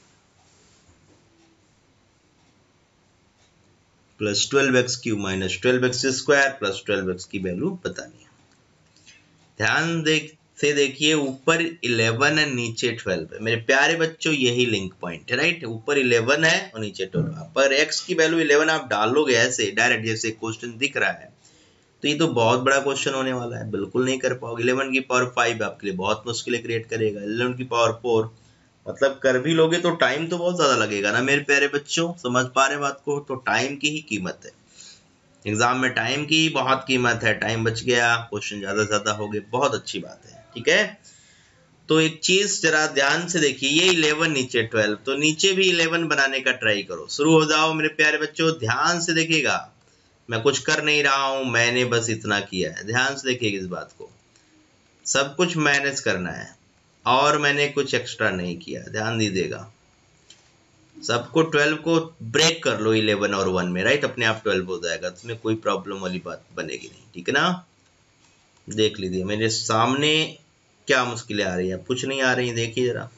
plus twelve x cube minus twelve x square plus twelve x की वैल्यू बतानी है। ध्यान देख से देखिए, ऊपर इलेवन है नीचे ट्वेल्व है, मेरे प्यारे बच्चों यही लिंक पॉइंट है, राइट? ऊपर इलेवन है और नीचे ट्वेल्व है, पर x की वैल्यू इलेवन आप डालोगे ऐसे डायरेक्ट जैसे क्वेश्चन दिख रहा है, तो ये तो बहुत बड़ा क्वेश्चन होने वाला है, बिल्कुल नहीं कर पाओगे। इलेवन की पावर फाइव आपके लिए बहुत मुश्किलें क्रिएट करेगा, इलेवन की पावर फोर मतलब कर भी लोगे तो टाइम तो बहुत ज्यादा लगेगा ना मेरे प्यारे बच्चों, समझ पा रहे बात को? तो टाइम की ही कीमत है, एग्जाम में टाइम की बहुत कीमत है, टाइम बच गया, क्वेश्चन ज्यादा ज्यादा हो गए, बहुत अच्छी बात है, ठीक है? तो एक चीज जरा ध्यान से देखिए, ये इलेवन नीचे ट्वेल्व, तो नीचे भी इलेवन बनाने का ट्राई करो, शुरू हो जाओ मेरे प्यारे बच्चों। ध्यान से देखिएगा, मैं कुछ कर नहीं रहा हूं, मैंने बस इतना किया है, ध्यान से देखिएगा इस बात को, सब कुछ मैनेज करना है और मैंने कुछ एक्स्ट्रा नहीं किया, ध्यान दीजिएगा। सबको ट्वेल्व को ब्रेक कर लो इलेवन और वन में, राइट, अपने आप ट्वेल्व हो जाएगा, इसमें कोई प्रॉब्लम वाली बात बनेगी नहीं, ठीक है ना। देख लीजिए मेरे सामने क्या मुश्किलें आ रही है, कुछ नहीं आ रही, देखिए जरा,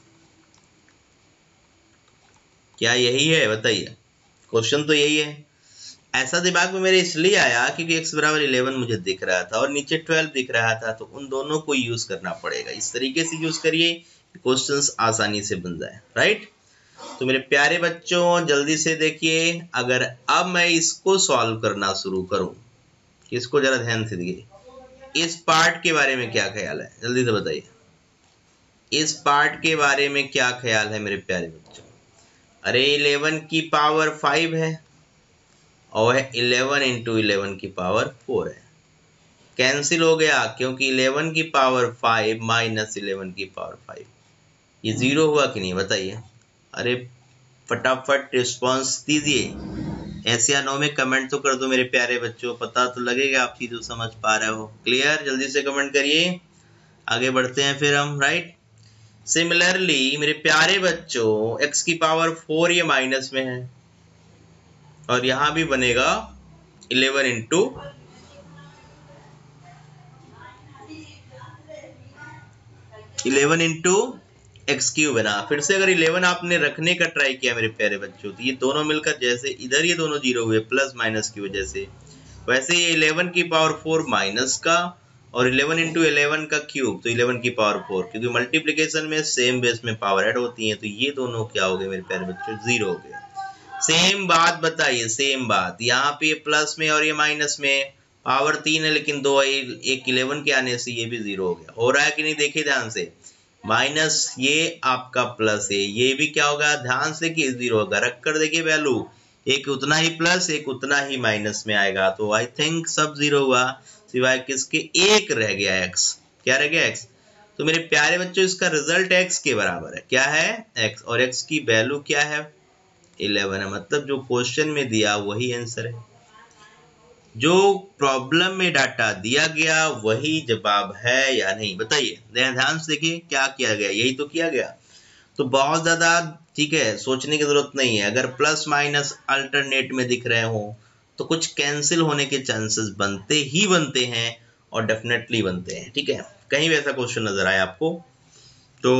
क्या यही है बताइए, क्वेश्चन तो यही है। ऐसा दिमाग में मेरे इसलिए आया क्योंकि x बराबर इलेवन मुझे दिख रहा था और नीचे ट्वेल्व दिख रहा था, तो उन दोनों को यूज करना पड़ेगा, इस तरीके से यूज करिए क्वेश्चंस आसानी से बन जाए, राइट। तो मेरे प्यारे बच्चों जल्दी से देखिए, अगर अब मैं इसको सॉल्व करना शुरू करूं, इसको जरा ध्यान से देखिए, इस पार्ट के बारे में क्या ख्याल है, जल्दी से बताइए, इस पार्ट के बारे में क्या ख्याल है मेरे प्यारे बच्चों। अरे इलेवन की पावर फाइव है और इलेवन इंटू इलेवन की पावर फोर है, कैंसिल हो गया क्योंकि इलेवन की पावर फाइव माइनस इलेवन की पावर फाइव, ये जीरो हुआ कि नहीं बताइए। अरे फटाफट रिस्पांस दीजिए, ऐसे या नो में कमेंट तो कर दो मेरे प्यारे बच्चों, पता तो लगेगा आप चीजों समझ पा रहे हो। क्लियर, जल्दी से कमेंट करिए, आगे बढ़ते हैं फिर हम, राइट। सिमिलरली मेरे प्यारे बच्चों x की पावर फोर ये माइनस में है और यहां भी बनेगा eleven into eleven into x cube है ना। फिर से अगर इलेवन आपने रखने का ट्राई किया मेरे प्यारे बच्चों, तो ये दोनों मिलकर जैसे इधर ये दोनों जीरो हुए प्लस माइनस की वजह से, वैसे ये इलेवन की पावर फोर माइनस का और इलेवन इंटू इलेवन का क्यूब, तो इलेवन की पावर फोर, क्योंकि मल्टीप्लिकेशन में सेम बेस में पावर ऐड होती है, तो ये दोनों क्या हो गए मेरे प्यारे बच्चों, जीरो हो गए। सेम बात बताइए, सेम बात, यहाँ पे प्लस में और ये माइनस में पावर तीन है, लेकिन दो एक इलेवन के आने से ये भी जीरो हो गया, हो रहा है कि नहीं, देखिए ध्यान से, माइनस ये आपका प्लस है, ये भी क्या होगा, ध्यान से कि जीरो होगा, रख कर देखिए वैल्यू, एक उतना ही प्लस एक उतना ही माइनस में आएगा, तो आई थिंक सब जीरो हुआ, सिवाय किसके, एक रह गया x, क्या रह गया x। तो मेरे प्यारे बच्चों इसका रिजल्ट x के बराबर है, क्या है x, और x की वैल्यू क्या है, इलेवन है, मतलब जो क्वेश्चन में दिया वही आंसर है, जो प्रॉब्लम में डाटा दिया गया वही जवाब है या नहीं, बताइए, ध्यान से देखिए क्या किया गया, यही तो किया गया। तो बहुत ज्यादा ठीक है, सोचने की जरूरत नहीं है, अगर प्लस माइनस अल्टरनेट में दिख रहे हो तो कुछ कैंसिल होने के चांसेस बनते ही बनते हैं और डेफिनेटली बनते हैं, ठीक है। कहीं भी ऐसा क्वेश्चन नजर आए आपको तो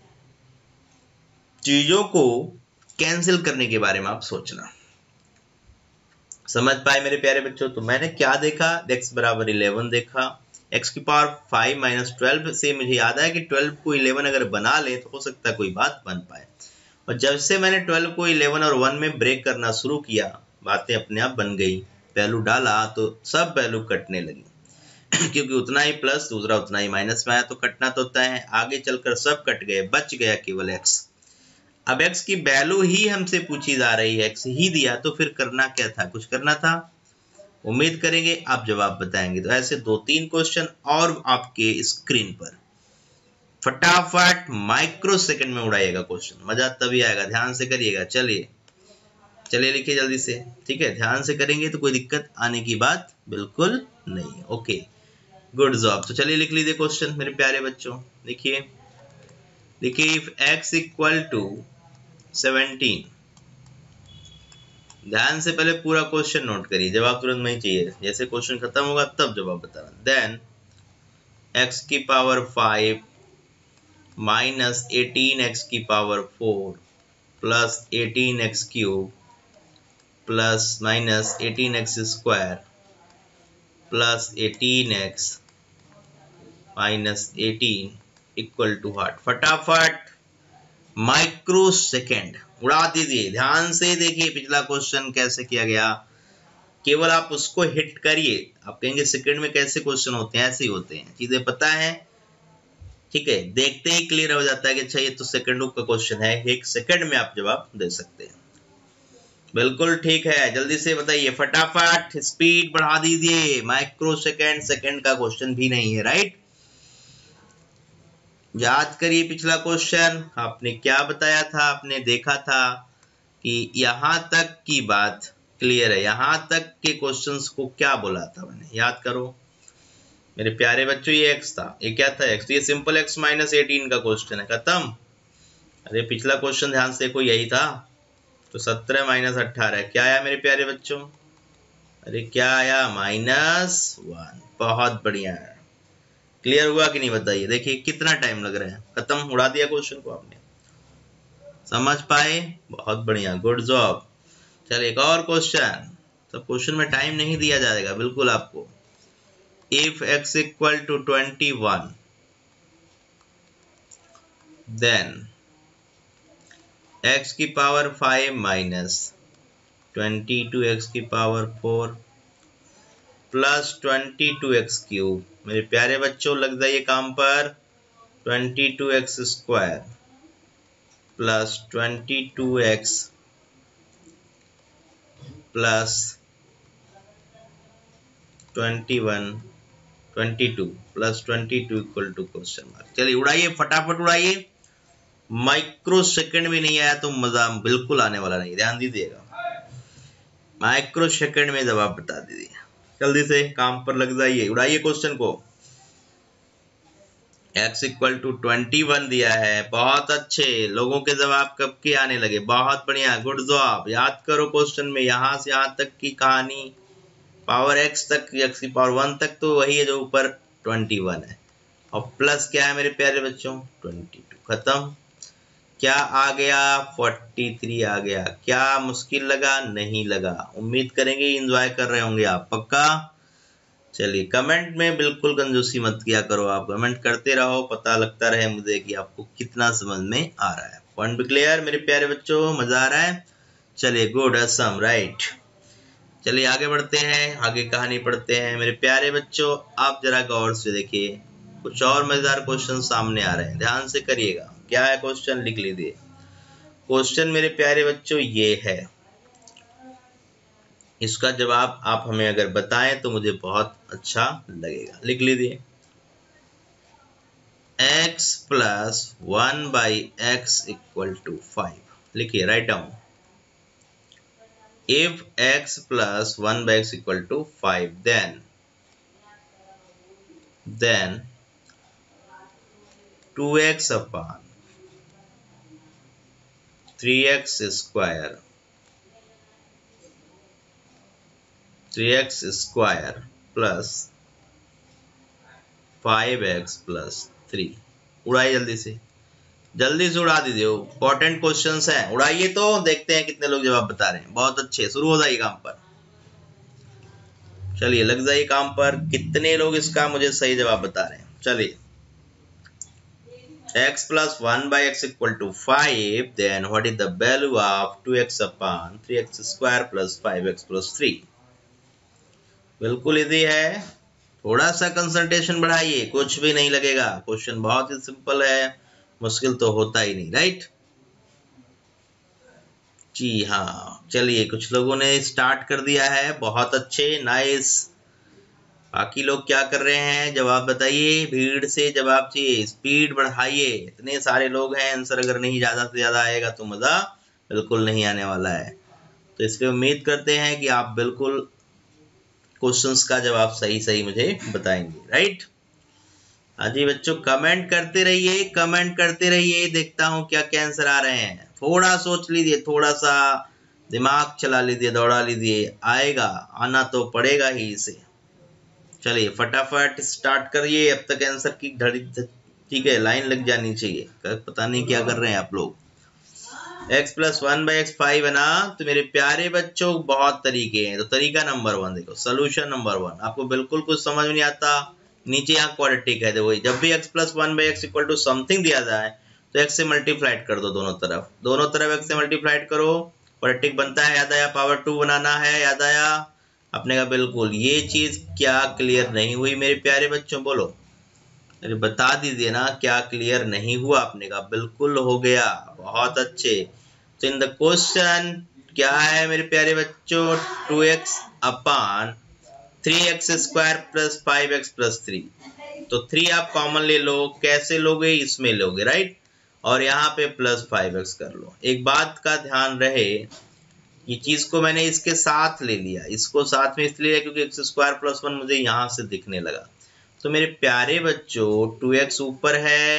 चीजों को कैंसिल करने के बारे में आप सोचना, समझ पाए मेरे प्यारे बच्चों। तो मैंने क्या देखा, x बराबर इलेवन देखा, x की पावर फाइव माइनस ट्वेल्व से मुझे याद आया कि ट्वेल्व को इलेवन अगर बना ले तो हो सकता है कोई बात बन पाए, और जब से मैंने ट्वेल्व को इलेवन और वन में ब्रेक करना शुरू किया बातें अपने आप बन गई, वैल्यू डाला तो सब वैल्यू कटने लगी क्योंकि उतना ही प्लस दूसरा उतना ही माइनस में आया तो कटना तो होता है, आगे चलकर सब कट गए, बच गया केवल x। अब x की वैल्यू ही हमसे पूछी जा रही है, x ही दिया, तो फिर करना क्या था, कुछ करना था, उम्मीद करेंगे आप जवाब बताएंगे। तो ऐसे दो तीन क्वेश्चन और आपके स्क्रीन पर फटाफट माइक्रो सेकंड में उड़ाइएगा क्वेश्चन, मजा तभी आएगा, ध्यान से करिएगा। चलिए चलिए लिखिए जल्दी से, ठीक है, ध्यान से करेंगे तो कोई दिक्कत आने की बात बिल्कुल नहीं, ओके गुड जॉब। तो चलिए लिख लीजिए क्वेश्चन मेरे प्यारे बच्चों, देखिए देखिए if x equal to seventeen, ध्यान से पहले पूरा क्वेश्चन नोट करिए, जवाब तुरंत नहीं चाहिए, जैसे क्वेश्चन खत्म होगा तब जवाब बताना। देन x की power five minus eighteen x की power four plus eighteen x cube plus minus eighteen x square plus eighteen x minus eighteen equal to heart, फटाफट माइक्रो सेकेंड उड़ा दीजिए। ध्यान से देखिए पिछला क्वेश्चन कैसे किया गया, केवल आप उसको हिट करिए, आप कहेंगे सेकंड में कैसे क्वेश्चन होते हैं, ऐसे ही होते हैं, चीजें पता है, ठीक है, देखते ही क्लियर हो जाता है कि अच्छा ये तो सेकंडों का क्वेश्चन है, एक सेकंड में आप जवाब दे सकते हैं, बिल्कुल ठीक है। जल्दी से बताइए, फटाफट स्पीड बढ़ा दीजिए, माइक्रो सेकंड सेकंड का क्वेश्चन भी नहीं है, राइट। याद करिए पिछला क्वेश्चन आपने क्या बताया था, आपने देखा था कि यहां तक की बात क्लियर है, यहां तक के क्वेश्चंस को क्या बोला था मैंने, याद करो मेरे प्यारे बच्चों, ये x था, ये क्या था x, ये सिंपल x माइनस एटीन का क्वेश्चन है, खत्म। अरे पिछला क्वेश्चन ध्यान से देखो, यही था, तो सत्रह माइनस अट्ठारह क्या आया मेरे प्यारे बच्चों? अरे क्या आया? Minus one. बहुत बढ़िया है। क्लियर हुआ कि नहीं बताइए? देखिए कितना टाइम लग रहा है, खत्म, उड़ा दिया क्वेश्चन को आपने। समझ पाए? बहुत बढ़िया, गुड जॉब। चलिए एक और क्वेश्चन। तो क्वेश्चन में टाइम नहीं दिया जाएगा बिल्कुल आपको। If x equal to twenty one then x की power five minus twenty two x की power four plus twenty two x cube. मेरे प्यारे बच्चों लग जाइए काम पर। Twenty two x square plus twenty two x plus twenty one twenty two plus twenty two equal to question mark. चलिए उड़ाइए, फटाफट उड़ाइए। माइक्रो सेकंड में नहीं आया तो मजा बिल्कुल आने वाला नहीं, ध्यान दीजिएगा। माइक्रो सेकंड में जवाब बता दीजिए, जल्दी से काम पर लग जाइए, उड़ाइए क्वेश्चन को। x equal to twenty one दिया है, बहुत अच्छे। लोगों के जवाब कब के आने लगे? बहुत बढ़िया, गुड जॉब। याद करो क्वेश्चन में यहां से यहां तक की कहानी, पावर x तक, x की पावर वन तक तो वही है जो ऊपर ट्वेंटी वन है, और प्लस क्या है मेरे प्यारे बच्चों? Twenty two. खत्म। क्या आ गया? फोर्टी थ्री आ गया। क्या मुश्किल लगा? नहीं लगा। उम्मीद करेंगे एंजॉय कर रहे होंगे आप, पक्का? चलिए कमेंट में बिल्कुल कंजूसी मत किया करो, आप कमेंट करते रहो, पता लगता रहे मुझे कि आपको कितना समझ में आ रहा है। पॉइंट भी क्लियर मेरे प्यारे बच्चों? मजा आ रहा है? चलिए गुड, असम, राइट। चलिए आगे बढ़ते हैं, आगे कहानी पढ़ते हैं मेरे प्यारे बच्चों। आप जरा गौर से देखिए, कुछ और मजेदार क्वेश्चन सामने आ रहे हैं, ध्यान से करिएगा। क्या है क्वेश्चन? लिख लीजिए। क्वेश्चन मेरे प्यारे बच्चों ये है, इसका जवाब आप हमें अगर बताएं तो मुझे बहुत अच्छा लगेगा। लिख लीजिए। x plus one by x equal to five. लिखिए, right down. If x plus one by x equal to five then then two x upon three x square three x square plus five x plus three. उड़ाइए जल्दी से, जल्दी से उड़ा दीजिए, important questions हैं, उड़ाइए तो देखते हैं कितने लोग जवाब बता रहे हैं। बहुत अच्छे, शुरू हो जाइए काम पर। चलिए लग जाइए काम पर। कितने लोग इसका मुझे सही जवाब बता रहे हैं? चलिए, x plus one by x equal to five then what is the value of two x upon three x square plus five x plus three. बिल्कुल इजी है, थोड़ा सा कंसंट्रेशन बढ़ाइए, कुछ भी नहीं लगेगा। क्वेश्चन बहुत ही सिंपल है, मुश्किल तो होता ही नहीं, राइट? जी हाँ। चलिए कुछ लोगों ने स्टार्ट कर दिया है, बहुत अच्छे, नाइस। बाकी लोग क्या कर रहे हैं? जवाब बताइए, भीड़ से जवाब चाहिए, स्पीड बढ़ाइए। इतने सारे लोग हैं, आंसर अगर नहीं ज्यादा से ज्यादा आएगा तो मजा बिल्कुल नहीं आने वाला है। तो इसलिए उम्मीद करते हैं कि आप बिल्कुल क्वेश्चंस का जवाब सही सही मुझे बताएंगे, राइट? हाँ जी बच्चों, कमेंट करते रहिए, कमेंट करते रहिए, देखता हूँ क्या क्या आंसर आ रहे हैं। थोड़ा सोच लीजिए, थोड़ा सा दिमाग चला लीजिए, दौड़ा लीजिए, आएगा, आना तो पड़ेगा ही इसे। चलिए फटाफट स्टार्ट करिए, अब तक आंसर की घड़ी, ठीक है, लाइन लग जानी चाहिए। पता नहीं क्या कर रहे हैं आप लोग। x plus one by x five है ना? तो मेरे प्यारे बच्चों बहुत तरीके हैं। तो तरीका नंबर वन देखो, सोल्यूशन नंबर वन। आपको बिल्कुल कुछ समझ में नहीं आता, नीचे यहाँ क्वाड्रेटिक है, देखो जब भी x plus one by x equal to something दिया जाए तो x से मल्टीप्लाइड कर दो, दोनों तरफ, दोनों तरफ x से मल्टीप्लाइड करो, क्वाड्रेटिक बनता है। याद आया? पावर टू बनाना है, याद आया अपने का? बिल्कुल। ये चीज क्या क्लियर नहीं हुई मेरे प्यारे बच्चों? बोलो, अरे बता दीजिए ना, क्या क्लियर नहीं हुआ अपने का? बिल्कुल हो गया, बहुत अच्छे। तो इन द क्वेश्चन क्या है मेरे प्यारे बच्चों? Two x upon three x square plus five x plus three. तो थ्री आप कॉमन ले लो, कैसे लोगे? इसमें लोगे, राइट? और यहाँ पे प्लस फाइव एक्स कर लो। एक बात का ध्यान रहे, ये चीज को मैंने इसके साथ ले लिया, इसको साथ में इसलिए क्योंकि एक्स स्क्वायर प्लस वन मुझे यहाँ से दिखने लगा। तो मेरे प्यारे बच्चों टू एक्स ऊपर है,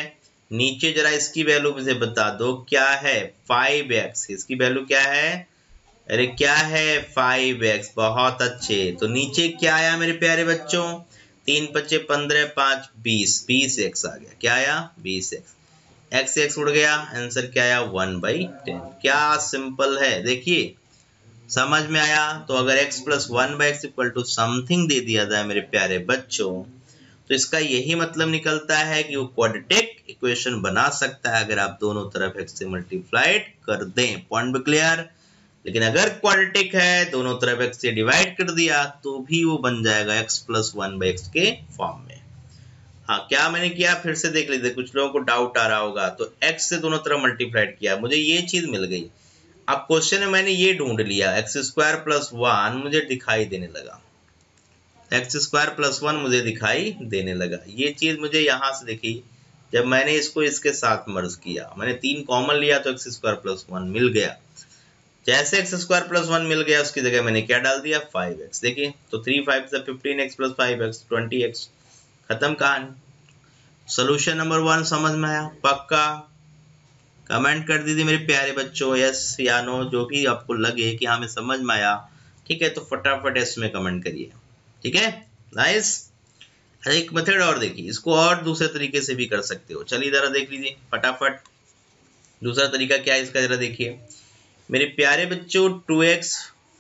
नीचे जरा इसकी वैल्यू मुझे बता दो क्या है, फाइव एक्स। इसकी वैल्यू क्या है, अरे क्या है, फाइव एक्स। बहुत अच्छे। तो नीचे क्या आया मेरे प्यारे बच्चों, तीन पच्चे पंद्रह, पांच बीस, बीस एक्स आ गया। क्या आया, बीस एक्स। एक्स एक्स उड़ गया, आंसर क्या आया, वन बाई टेन। क्या सिंपल है, देखिए समझ में आया। तो अगर x plus one by x equal to something दे दिया जाए मेरे प्यारे बच्चों, तो इसका यही मतलब निकलता है कि वो क्वाड्रेटिक इक्वेशन बना सकता है अगर आप दोनों तरफ x से मल्टीप्लाइड कर दें। पॉइंट भी क्लियर। लेकिन अगर क्वाड्रेटिक है, दोनों तरफ x से डिवाइड कर दिया, तो भी वो बन जाएगा x plus one by x के फॉर्म में। हाँ, क्या मैंने किया फिर से देख लीजिए, कुछ लोगों को डाउट आ रहा होगा। तो x से दोनों तरफ मल्टीप्लाइड किया, मुझे ये चीज मिल गई। अब क्वेश्चन में मैंने ये ढूंढ लिया, एक्स स्क्वायर प्लस वन मुझे दिखाई देने लगा, एक्स स्क्वायर प्लस वन मुझे दिखाई देने लगा। ये चीज मुझे यहाँ से दिखी जब मैंने इसको इसके साथ मर्ज किया। मैंने तीन कॉमन लिया तो एक्स स्क्वायर प्लस वन मिल गया। जैसे एक्स स्क्वायर प्लस वन मिल गया, उसकी जगह मैंने क्या डाल दिया, फाइव एक्स। देखिए तो थ्री फाइव से fifteen x plus five x, twenty x. खत्म कहानी। सोल्यूशन नंबर वन समझ में आया पक्का? कमेंट कर दीजिए मेरे प्यारे बच्चों, यस या नो, जो भी आपको लगे कि हमें समझ में आया। ठीक है, तो फटाफट इसमें कमेंट करिए। ठीक है, नाइस। एक मेथड और देखिए, इसको और दूसरे तरीके से भी कर सकते हो। चलिए जरा देख लीजिए फटाफट, दूसरा तरीका क्या है इसका, जरा देखिए मेरे प्यारे बच्चों। टू एक्स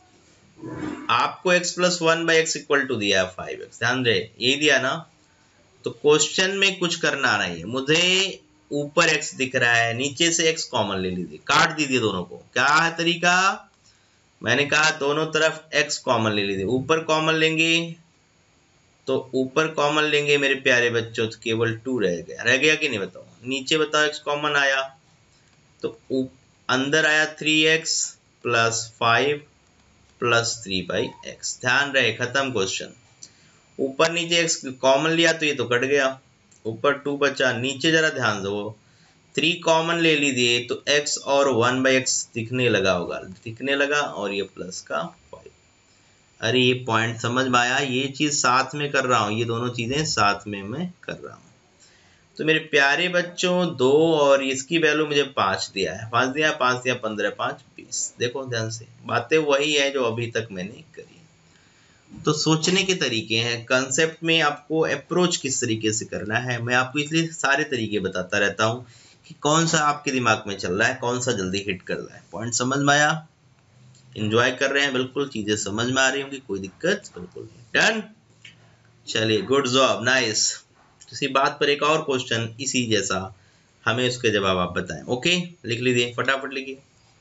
आपको x plus one by x equal to दिया है फाइव एक्स, ध्यान रहे यही दिया ना। तो क्वेश्चन में कुछ करना नहीं है, मुझे ऊपर x दिख रहा है, नीचे से x कॉमन ले लीजिए, काट दीजिए दोनों को। क्या है तरीका, मैंने कहा दोनों तरफ x कॉमन ले लीजिए। ऊपर कॉमन लेंगे तो ऊपर कॉमन लेंगे मेरे प्यारे बच्चों, तो केवल टू रह गया। रह गया कि नहीं बताओ। नीचे बताओ x कॉमन आया तो अंदर आया three x plus five plus three by x. ध्यान रहे, खत्म क्वेश्चन। ऊपर नीचे x कॉमन लिया तो ये तो कट गया, ऊपर टू बचा। नीचे जरा ध्यान दो, थ्री कॉमन ले लीजिए तो x और वन बाई एक्स दिखने लगा होगा, दिखने लगा, और ये प्लस का फाइव। अरे ये पॉइंट समझ में आया, ये चीज साथ में कर रहा हूँ, ये दोनों चीजें साथ में मैं कर रहा हूँ। तो मेरे प्यारे बच्चों दो और इसकी वैल्यू मुझे पांच दिया है, पांच दिया पांच दिया पंद्रह, पांच बीस। देखो ध्यान से, बातें वही है जो अभी तक मैंने करी। तो सोचने के तरीके हैं, कंसेप्ट में आपको अप्रोच किस तरीके से करना है, मैं आपको इसलिए सारे तरीके बताता रहता हूँ कि कौन सा आपके दिमाग में चल रहा है, कौन सा जल्दी हिट कर रहा है। पॉइंट समझ में आया? एंजॉय कर रहे हैं बिल्कुल, चीजें समझ में आ रही होंगी, कोई दिक्कत बिल्कुल नहीं। डन, चलिए गुड जॉब, नाइस। इसी बात पर एक और क्वेश्चन इसी जैसा, हमें उसके जवाब आप बताएं। ओके, लिख लीजिए फटाफट लिखिए।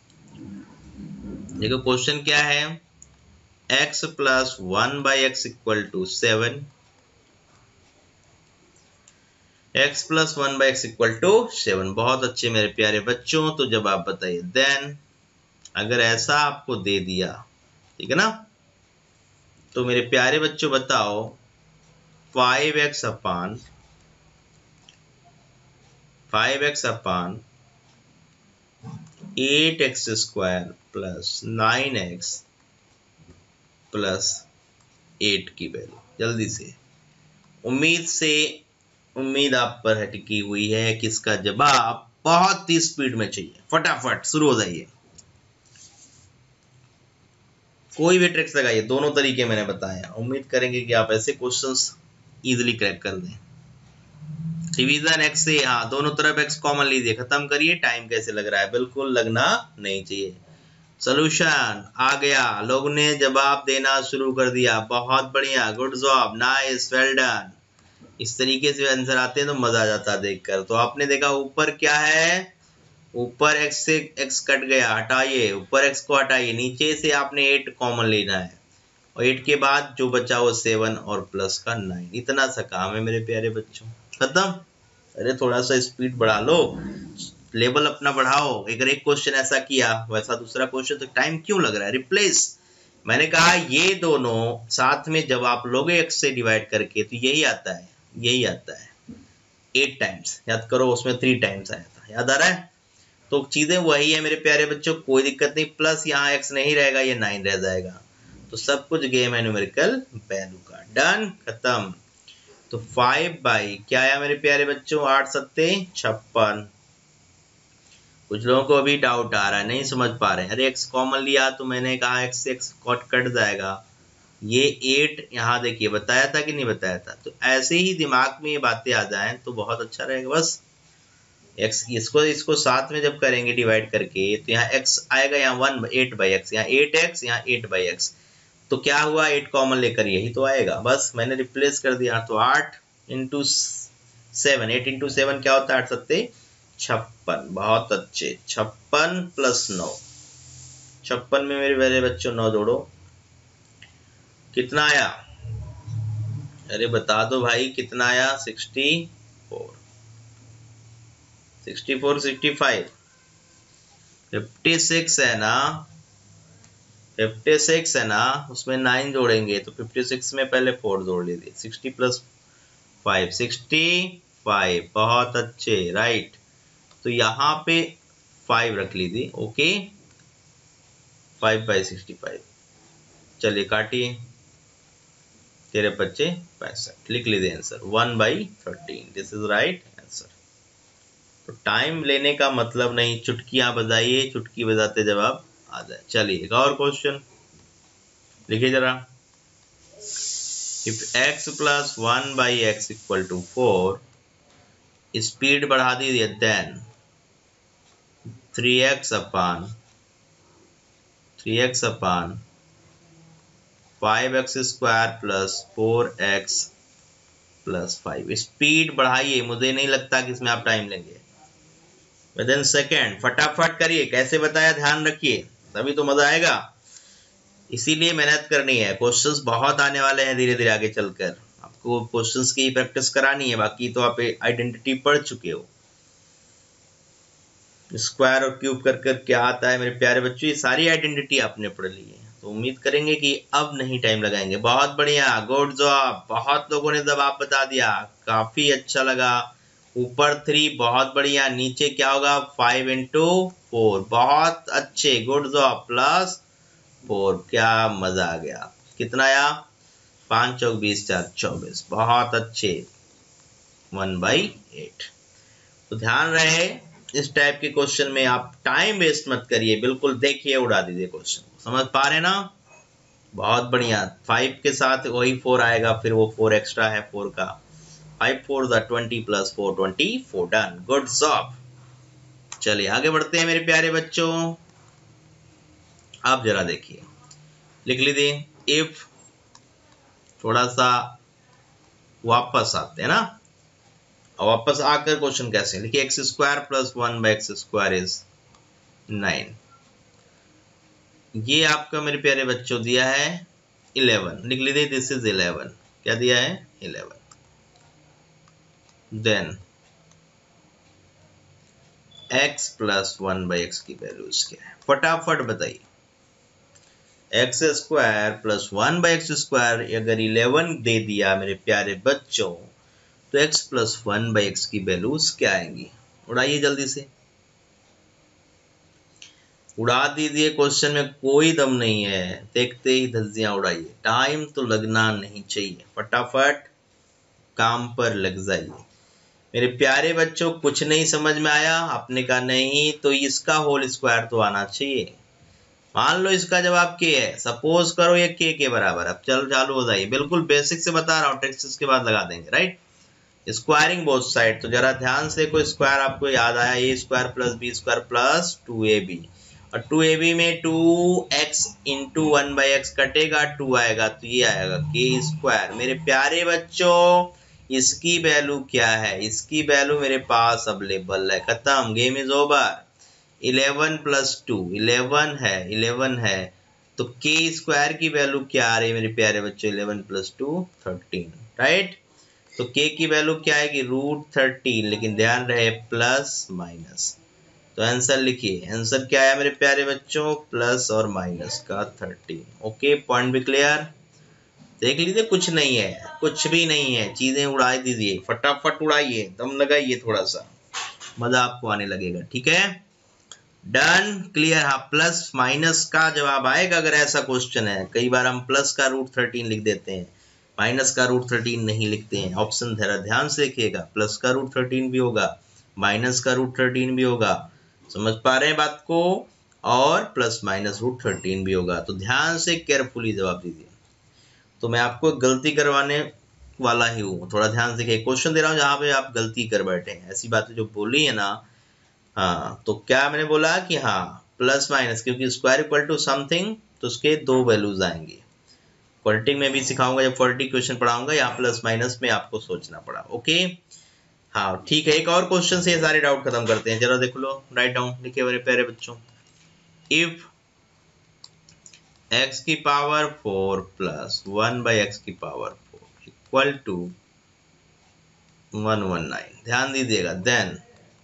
देखो क्वेश्चन क्या है, x plus one by x equal to seven, x plus one by x equal to seven. बहुत अच्छे मेरे प्यारे बच्चों, तो जब आप बताइए देन, अगर ऐसा आपको दे दिया, ठीक है ना, तो मेरे प्यारे बच्चों बताओ five x upon five x upon eight x square plus nine x plus eight की वैल्यू। जल्दी से, उम्मीद से उम्मीद आप पर टिकी हुई है कि इसका जवाब बहुत ही स्पीड में चाहिए। फटाफट शुरू हो जाइए, कोई भी ट्रिक्स लगाइए, दोनों तरीके मैंने बताए हैं। उम्मीद करेंगे कि आप ऐसे क्वेश्चंस इजीली क्रैक कर दें। डिवीजन एक्स से, हाँ दोनों तरफ एक्स कॉमन लीजिए, खत्म करिए। टाइम कैसे लग रहा है, बिल्कुल लगना नहीं चाहिए। सोल्यूशन आ गया, लोगों ने जवाब देना शुरू कर दिया, बहुत बढ़िया, good job, nice, well done. इस तरीके से आंसर आते हैं तो मजा आ जाता है देखकर। तो आपने देखा ऊपर क्या है, ऊपर x से x कट गया, हटाइए, ऊपर x को हटाइए, नीचे से आपने एट कॉमन लेना है, और एट के बाद जो बचा वो सेवन और प्लस का नाइन। इतना सा काम है मेरे प्यारे बच्चों, खत्म। अरे थोड़ा सा स्पीड बढ़ा लो, लेवल अपना बढ़ाओ। अगर एक क्वेश्चन ऐसा किया वैसा दूसरा क्वेश्चन, तो टाइम क्यों लग रहा है। रिप्लेस, मैंने कहा ये दोनों साथ में जब आप लोगे x से डिवाइड करके, तो यही आता है, यही आता है एट टाइम्स। याद करो, उसमें थ्री टाइम्स आया था, याद आ रहा है। तो चीजें वही है मेरे प्यारे बच्चों, कोई दिक्कत नहीं। प्लस यहाँ x नहीं रहेगा, ये नाइन रह जाएगा। तो सब कुछ गेम है न्यूमेरिकल वैल्यू का। डन, खत्म। तो फाइव बाई क्या आया मेरे प्यारे बच्चों, आठ सत्ते छप्पन। कुछ लोगों को अभी डाउट आ रहा है, नहीं समझ पा रहे हैं। अरे एक्स कॉमन लिया तो मैंने कहा एक्स से एक्स कट जाएगा। ये एट यहाँ देखिए बताया था कि नहीं बताया था। तो ऐसे ही दिमाग में ये बातें आ जाएं तो बहुत अच्छा रहेगा। बस एक्स इसको इसको साथ में जब करेंगे डिवाइड करके तो यहाँ एक्स आएगा, यहाँ वन एट बाई एक्स, यहाँ एट एक्स, यहाँ एट बाई एक्स। तो क्या हुआ, एट कॉमन लेकर यही तो आएगा। बस मैंने रिप्लेस कर दिया। तो आठ into seven, eight into seven क्या होता है, आठ सत्ते छप्पन। बहुत अच्छे, छप्पन प्लस नौ। छप्पन में मेरे मेरे बच्चों नौ जोड़ो, कितना आया, अरे बता दो भाई कितना आया, sixty four. Sixty four, sixty five, fifty six है ना, फिफ्टी सिक्स है ना, उसमें नाइन जोड़ेंगे तो फिफ्टी सिक्स में पहले फोर जोड़ लीजिए। Sixty plus five, sixty five. बहुत अच्छे, राइट। तो यहाँ पे फाइव रख लीजिए, okay. Five by sixty five, चलिए काटिए, तेरे बच्चे पैंसठ। लिख लीजिए answer, one by thirteen. This is right answer. तो टाइम लेने का मतलब नहीं, चुटकियां बजाइए, चुटकी बजाते जवाब आ जाए। चलिए एक और क्वेश्चन लिखिए जरा। If x plus one by x equal to four, speed बढ़ा दीजिए, then three x upon three x upon five x square plus four x plus five. Speed बढ़ाइए, मुझे नहीं लगता कि इसमें आप टाइम लेंगे। विद इन सेकेंड फटाफट करिए, कैसे बताया ध्यान रखिए, तभी तो मजा आएगा। इसीलिए मेहनत करनी है, क्वेश्चंस बहुत आने वाले हैं धीरे धीरे आगे चलकर। आपको क्वेश्चंस की प्रैक्टिस करानी है, बाकी तो आप आइडेंटिटी पढ़ चुके हो। स्क्वायर और क्यूब कर कर क्या आता है मेरे प्यारे बच्चों, ये सारी आइडेंटिटी आपने पढ़ ली है। तो उम्मीद करेंगे कि अब नहीं टाइम लगाएंगे। बहुत बढ़िया, गुड जॉब। बहुत लोगों ने जवाब बता दिया, काफी अच्छा लगा। ऊपर थ्री, बहुत बढ़िया। नीचे क्या होगा, फाइव इंटू फोर, बहुत अच्छे, गुड जॉब। प्लस फोर, क्या मजा आ गया। कितना आया, पांच चौक बीस, चार चौबीस, बहुत अच्छे, वन बाई एट। तो ध्यान रहे इस टाइप के क्वेश्चन में आप टाइम वेस्ट मत करिए, बिल्कुल देखिए उड़ा दीजिए क्वेश्चन। समझ पा रहे ना, बहुत बढ़िया। फाइव के साथ वही फोर आएगा, फिर वो फोर एक्स्ट्रा है फोर का। Five four the twenty plus four, twenty four. Done, good job. चलिए आगे बढ़ते हैं मेरे प्यारे बच्चों। आप जरा देखिए, लिख लीजिए। इफ, थोड़ा सा वापस आते हैं ना, और वापस आकर क्वेश्चन कैसे लिखिए। X square plus one by x square is nine. ये आपका मेरे प्यारे बच्चों दिया है इलेवन, लिख लीजिए दिस इज इलेवन। क्या दिया है, eleven. Then x plus one by x की वैल्यूज क्या है, फटाफट बताइए। X square plus one by x square अगर इलेवन दे दिया मेरे प्यारे बच्चों, तो x plus one by x की वैल्यूज क्या आएंगी, उड़ाइए जल्दी से, उड़ा दीजिए। क्वेश्चन में कोई दम नहीं है, देखते ही धज्जियां उड़ाइए, टाइम तो लगना नहीं चाहिए, फटाफट काम पर लग जाइए। मेरे प्यारे बच्चों कुछ नहीं समझ में आया, आपने कहा नहीं तो इसका होल स्क्वायर तो आना चाहिए। मान लो इसका जवाब के है, सपोज करो ये के के बराबर। अब चल चालू हो जाइए, बिल्कुल बेसिक से बता रहा हूँ, टेक्स्ट के बाद लगा देंगे, राइट। स्क्वायरिंग बोथ साइड, तो जरा ध्यान से, कोई स्क्वायर आपको याद आया, a square plus b square plus two a b, और टू ए बी में two x into one by x कटेगा, टू आएगा, तो ये आएगा के स्क्वायर। मेरे प्यारे बच्चों इसकी वैल्यू क्या है, इसकी वैल्यू मेरे पास अवेलेबल है, खत्म, game is over. Eleven plus two, eleven है, इलेवन है, तो के स्क्वायर की वैल्यू क्या आ रही है मेरे प्यारे बच्चों, eleven plus two thirteen, right. तो k की वैल्यू क्या आएगी, रूट थर्टीन, लेकिन ध्यान रहे प्लस माइनस। तो आंसर लिखिए, आंसर क्या आया मेरे प्यारे बच्चों, प्लस और माइनस का थर्टीन। ओके, पॉइंट भी क्लियर। देख लीजिए, कुछ नहीं है, कुछ भी नहीं है, चीजें उड़ा दीजिए, फटाफट उड़ाइए, दम लगाइए, थोड़ा सा मजा आपको आने लगेगा, ठीक है। Done, clear. हाँ, प्लस माइनस का जवाब आएगा अगर ऐसा क्वेश्चन है। कई बार हम प्लस का रूट थर्टीन लिख देते हैं, माइनस का रूट थर्टीन नहीं लिखते हैं, ऑप्शन जरा ध्यान से देखिएगा, प्लस का रूट थर्टीन भी होगा, माइनस का रूट थर्टीन भी होगा, समझ पा रहे हैं बात को, और प्लस माइनस रूट थर्टीन भी होगा। तो ध्यान से केयरफुली जवाब दीजिए। तो मैं आपको गलती करवाने वाला ही हूँ, थोड़ा ध्यान से क्वेश्चन दे रहा हूँ जहाँ पे आप गलती कर बैठे हैं, ऐसी बातें जो बोली है ना। हाँ, तो क्या मैंने बोला कि हाँ प्लस माइनस, क्योंकि स्क्वायर इक्वल टू समथिंग तो उसके दो वैल्यूज आएंगे। क्वालिटी में भी सिखाऊंगा, जब क्वालिटी क्वेश्चन पढ़ाऊंगा, या प्लस माइनस में आपको सोचना पड़ा। ओके, हाँ ठीक है। एक और क्वेश्चन से ये सारे डाउट खत्म करते हैं। चलो देख लो, राइट डाउन लिखिए मेरे प्यारे बच्चों। इफ x की power four plus one by x की power four equal to one one nine, ध्यान दीजिएगा, then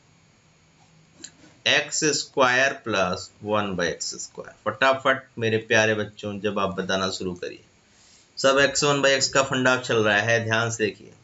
x square plus one by x square. फटाफट मेरे प्यारे बच्चों जब आप बताना शुरू करिए, सब एक्स वन बाई एक्स का फंडा चल रहा है, ध्यान से देखिए।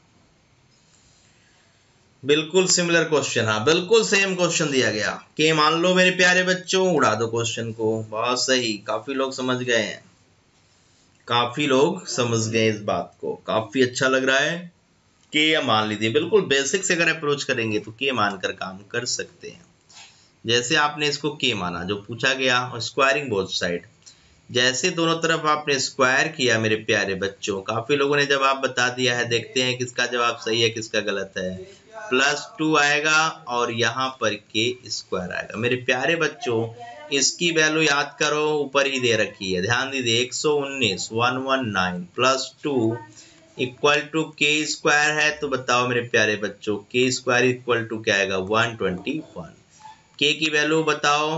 बिल्कुल सिमिलर क्वेश्चन, हाँ बिल्कुल सेम क्वेश्चन दिया गया कि मान लो मेरे प्यारे बच्चों, उड़ा दो क्वेश्चन को। बहुत सही, काफी लोग समझ गए हैं, काफी लोग समझ गए इस बात को, काफी अच्छा लग रहा है। के या मान लीजिए, बिल्कुल बेसिक से अगर अप्रोच करेंगे तो के मानकर काम कर सकते हैं। जैसे आपने इसको के माना, जो पूछा गया, और स्क्वायरिंग बोथ साइड, जैसे दोनों तरफ आपने स्क्वायर किया मेरे प्यारे बच्चों, काफी लोगों ने जवाब बता दिया है। देखते हैं किसका जवाब सही है किसका गलत है। प्लस टू आएगा और यहाँ पर के स्क्वायर आएगा। मेरे प्यारे बच्चों इसकी वैल्यू याद करो, ऊपर ही दे रखी है, ध्यान दीजिए। एक सौ उन्नीस one one nine plus two equal to k square है, तो बताओ मेरे प्यारे बच्चों के स्क्वायर इक्वल टू क्या आएगा, वन ट्वेंटी वन। के की वैल्यू बताओ,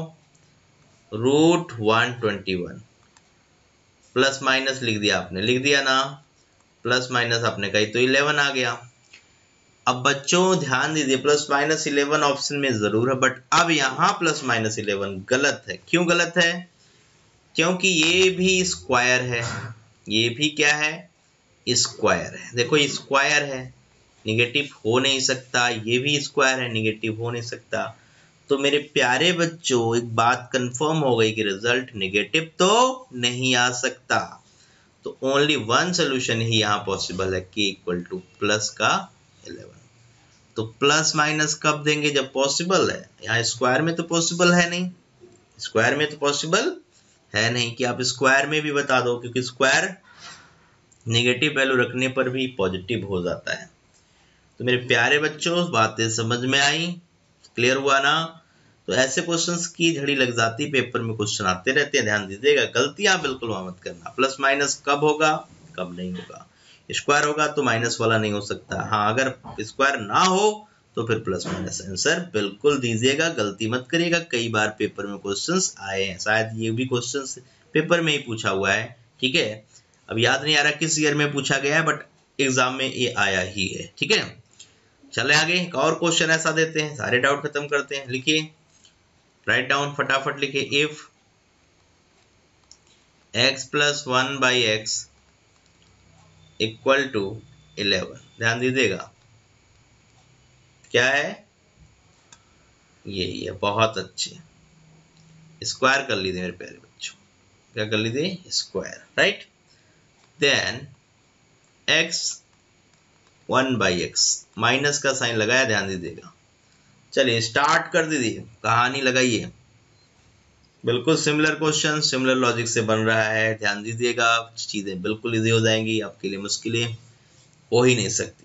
root one twenty one. Plus minus लिख दिया आपने, लिख दिया ना, प्लस माइनस आपने कही तो इलेवन आ गया। अब बच्चों ध्यान दीजिए, प्लस माइनस इलेवन ऑप्शन में जरूर है, बट अब यहाँ प्लस माइनस इलेवन गलत है। क्यों गलत है? क्योंकि ये भी स्क्वायर है, ये भी क्या है, स्क्वायर है। देखो स्क्वायर है, निगेटिव हो नहीं सकता, ये भी स्क्वायर है, निगेटिव हो नहीं सकता। तो मेरे प्यारे बच्चों एक बात कंफर्म हो गई कि रिजल्ट नेगेटिव तो नहीं आ सकता। तो ओनली वन सोल्यूशन ही यहाँ पॉसिबल है, के इक्वल टू प्लस का इलेवन। तो प्लस माइनस कब देंगे, जब पॉसिबल है। यहाँ स्क्वायर में तो पॉसिबल है नहीं, स्क्वायर में तो पॉसिबल है नहीं कि आप स्क्वायर में भी बता दो, क्योंकि स्क्वायर नेगेटिव वैल्यू रखने पर भी पॉजिटिव हो जाता है। तो मेरे प्यारे बच्चों बातें समझ में आई, क्लियर हुआ ना? तो ऐसे क्वेश्चंस की झड़ी लग जाती, पेपर में क्वेश्चन आते रहते हैं, ध्यान दीजिएगा। गलतियां बिल्कुल मत करना। प्लस माइनस कब होगा, कब नहीं होगा। स्क्वायर होगा तो माइनस वाला नहीं हो सकता। हाँ, अगर स्क्वायर ना हो तो फिर प्लस माइनस आंसर बिल्कुल दीजिएगा, गलती मत करिएगा। कई बार पेपर में क्वेश्चंस आए हैं, शायद ये भी क्वेश्चंस पेपर में ही पूछा हुआ है, ठीक है। अब याद नहीं आ रहा किस ईयर में पूछा गया है, बट एग्जाम में ये आया ही है, ठीक है। चले आगे, एक और क्वेश्चन ऐसा देते हैं, सारे डाउट खत्म करते हैं। लिखिए, राइट डाउन, फटाफट लिखिए। If x plus one by x equal to eleven, ध्यान दीजिएगा क्या है, यही है। बहुत अच्छे, स्क्वायर कर लीजिए मेरे प्यारे बच्चों, क्या कर लीजिए, square, right. Then x one by x, minus का साइन लगाया, ध्यान दीजिएगा। चलिए स्टार्ट कर दीजिए, कहानी लगाइए। बिल्कुल सिमिलर क्वेश्चन, सिमिलर लॉजिक से बन रहा है, ध्यान दीजिएगा। चीजें बिल्कुल इजी हो जाएंगी, आपके लिए मुश्किलें हो ही नहीं सकती।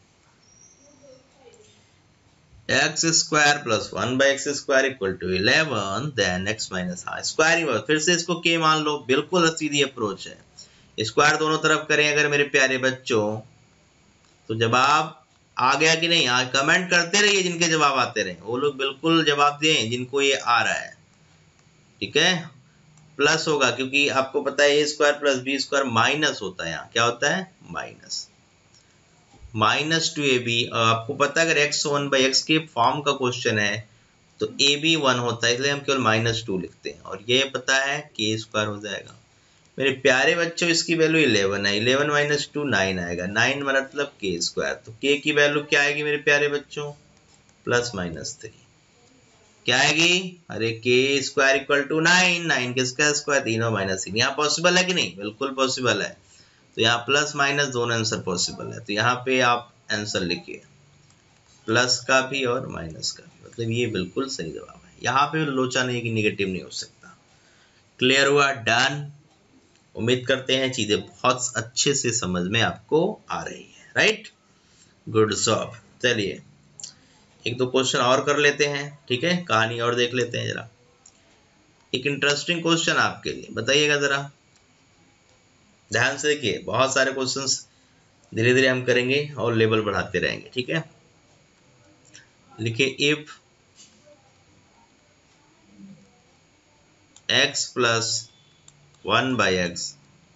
X square plus one by x square equal to eleven, then x minus हाँ स्क्वायरिंग, फिर से इसको के मान लो, बिल्कुल सीधी अप्रोच है। स्क्वायर दोनों तरफ करें अगर मेरे प्यारे बच्चों, तो जवाब आ गया कि नहीं? हाँ, कमेंट करते रहिए जिनके जवाब आते रहे, वो लोग बिल्कुल जवाब दें जिनको ये आ रहा है, ठीक है। प्लस होगा क्योंकि आपको पता है a square plus b square minus होता है, यहाँ क्या होता है, minus minus two a b. आपको पता है अगर एक्स वन बाई एक्स के फॉर्म का क्वेश्चन है तो ए बी वन होता है, इसलिए हम केवल माइनस टू लिखते हैं, और ये पता है के स्क्वायर हो जाएगा। मेरे प्यारे बच्चों इसकी वैल्यू इलेवन है, इलेवन माइनस टू नाइन आएगा, नाइन मतलब के स्क्वायर। तो के की वैल्यू क्या आएगी मेरे प्यारे बच्चों, प्लस माइनस थ्री, क्या आएगी, अरे k square equal to nine, nine किसका स्क्वायर, तीनों माइनस तीन। यहाँ पॉसिबल है कि नहीं, बिल्कुल पॉसिबल है। तो यहाँ प्लस माइनस दोनों आंसर पॉसिबल है, तो यहाँ पे आप आंसर लिखिए प्लस का भी और माइनस का भी, मतलब ये बिल्कुल सही जवाब है। यहाँ पे लोचा नहीं कि निगेटिव नहीं हो सकता। क्लियर हुआ? डन। उम्मीद करते हैं चीजें बहुत अच्छे से समझ में आपको आ रही है। Right, good job. चलिए एक दो क्वेश्चन और कर लेते हैं, ठीक है, कहानी और देख लेते हैं जरा। एक इंटरेस्टिंग क्वेश्चन आपके लिए, बताइएगा जरा, ध्यान से देखिए। बहुत सारे क्वेश्चंस धीरे धीरे हम करेंगे और लेवल बढ़ाते रहेंगे, ठीक है। लिखिए if x plus one by x,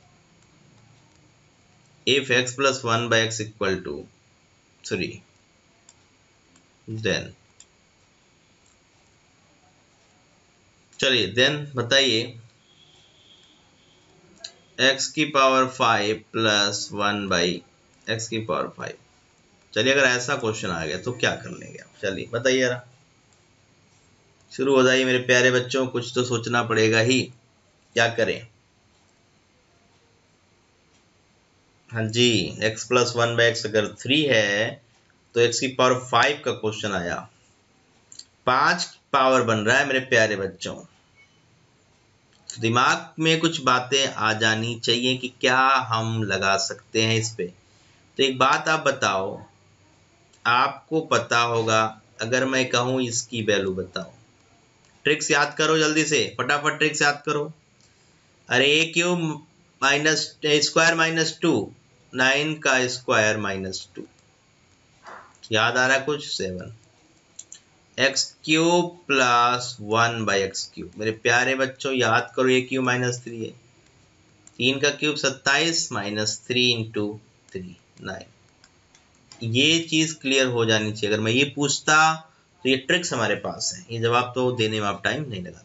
if x plus one by x equal to three, then चलिए देन बताइए x की power five plus one by x की पावर फाइव। चलिए अगर ऐसा क्वेश्चन आ गया तो क्या कर लेंगे आप, चलिए बताइए जरा, शुरू हो जाइए मेरे प्यारे बच्चों, कुछ तो सोचना पड़ेगा ही, क्या करें। हाँ जी, x plus one by x अगर थ्री है तो x की पावर फाइव का क्वेश्चन आया, पांच पावर बन रहा है मेरे प्यारे बच्चों। दिमाग में कुछ बातें आ जानी चाहिए कि क्या हम लगा सकते हैं इस पे। तो एक बात आप बताओ, आपको पता होगा, अगर मैं कहूं इसकी वैल्यू बताओ, ट्रिक्स याद करो जल्दी से, फटाफट ट्रिक्स याद करो। अरे a cube minus square minus two, nine का स्क्वायर माइनस टू, याद आ रहा है कुछ? Seven. X cube plus one by x cube, मेरे प्यारे बच्चों याद करो, ए क्यूब माइनस थ्री है, तीन का क्यूब सत्ताईस minus three into three, nine. ये चीज क्लियर हो जानी चाहिए। अगर मैं ये पूछता तो ये ट्रिक्स हमारे पास है, ये जवाब तो देने में आप टाइम नहीं लगाते।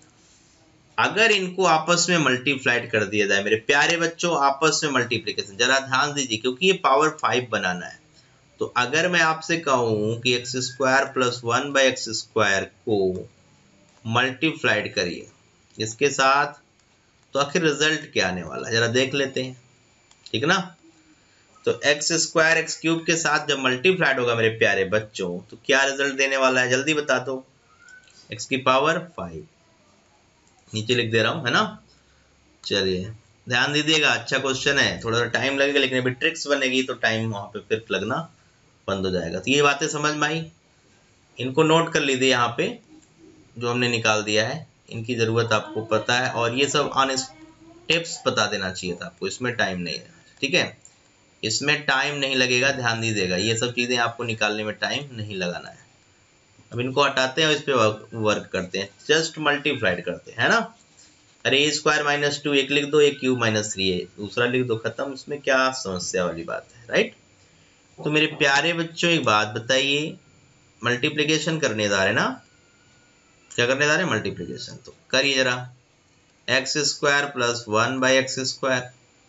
अगर इनको आपस में मल्टीप्लाइड कर दिया जाए मेरे प्यारे बच्चों, आपस में मल्टीप्लीकेशन, जरा ध्यान दीजिए क्योंकि ये पावर फाइव बनाना है। तो अगर मैं आपसे कहूं कि x square plus one by x square को मल्टीप्लाइड करिए इसके साथ, तो आखिर रिजल्ट क्या आने वाला है जरा देख लेते हैं, ठीक ना। तो एक्स स्क्वायर एक्स क्यूब के साथ जब मल्टीप्लाइड होगा मेरे प्यारे बच्चों, तो क्या रिजल्ट देने वाला है, जल्दी बता दो। एक्स की पावर फाइव, नीचे लिख दे रहा हूं, है ना। चलिए ध्यान दीजिएगा, अच्छा क्वेश्चन है, थोड़ा सा टाइम लगेगा लेकिन अभी ट्रिक्स बनेगी तो टाइम वहां पे फिर लगना बंद हो जाएगा। तो ये बातें समझ में आई, इनको नोट कर लीजिए यहाँ पे जो हमने निकाल दिया है, इनकी जरूरत आपको पता है, और ये सब ऑन टिप्स बता देना चाहिए था आपको, इसमें टाइम नहीं है, ठीक है, इसमें टाइम नहीं लगेगा, ध्यान दीजिएगा, ये सब चीजें आपको निकालने में टाइम नहीं लगाना है। अब इनको हटाते हैं और इस पे वर्क, वर्क करते हैं, जस्ट मल्टीप्लाइड करते हैं, है ना। अरे ए स्क्वायर माइनस टू एक लिख दो, एक क्यूब माइनस थ्री है दूसरा लिख दो, खत्म, इसमें क्या समस्या वाली बात है, राइट। तो मेरे प्यारे बच्चों एक बात बताइए, मल्टीप्लीकेशन करने जा रहे ना, क्या करने जा रहे हैं, मल्टीप्लीकेशन, तो करिए जरा। X square plus one by x square,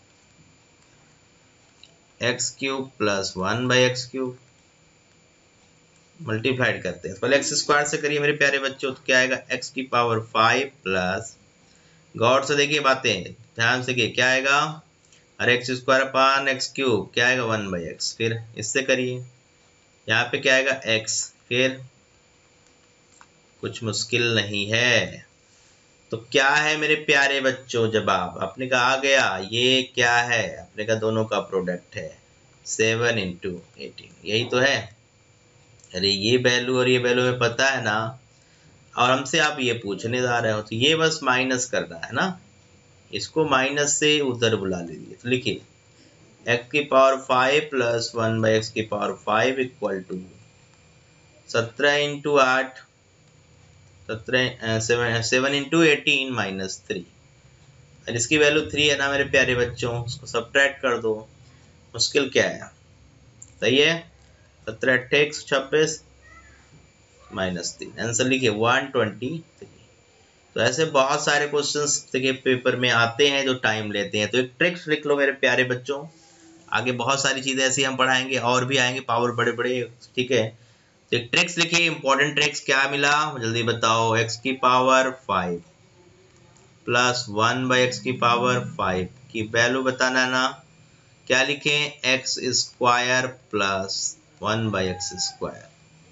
x cube plus one by x cube, multiplied करते हैं, पहले एक्स स्क्वायर से करिए मेरे प्यारे बच्चों, तो क्या आएगा, एक्स की पावर फाइव प्लस, गौर से देखिए बातें, ध्यान से देखिए क्या आएगा, अरे x square upon x cube, क्या आएगा, वन बाई एक्स, फिर इससे करिए, यहाँ पे क्या आएगा, एक्स, फिर कुछ मुश्किल नहीं है। तो क्या है मेरे प्यारे बच्चों जवाब, अपने का आ गया, ये क्या है, अपने का दोनों का प्रोडक्ट है, सेवन इंटू एटीन, यही तो है। अरे ये वैल्यू और ये वैल्यू में पता है ना, और हमसे आप ये पूछने जा रहे हो, तो ये बस माइनस करना है ना, इसको माइनस से उधर बुला लीजिए। तो लिखिए एक्स की power five plus one by x की पावर फाइव इक्वल टू सत्रह इंटू आठ, सत्रह seven seven into eighteen minus three, और इसकी वैल्यू थ्री है ना मेरे प्यारे बच्चों, उसको सब्ट्रैक्ट कर दो, मुश्किल क्या है, सही है, सत्रह अट्ठे एक सौ छब्बीस माइनस तीन, आंसर लिखिए वन ट्वेंटी थ्री। तो ऐसे बहुत सारे क्वेश्चंस देखिए पेपर में आते हैं जो टाइम लेते हैं, तो एक ट्रिक्स लिख लो मेरे प्यारे बच्चों, आगे बहुत सारी चीजें ऐसी हम पढ़ाएंगे और भी आएंगे, पावर बड़े बड़े, ठीक है। तो एक ट्रिक्स लिखिए, इंपॉर्टेंट ट्रिक्स क्या मिला जल्दी बताओ, एक्स की power five plus one by x की पावर फाइव की वैल्यू बताना है ना, क्या लिखें, x square plus one by x square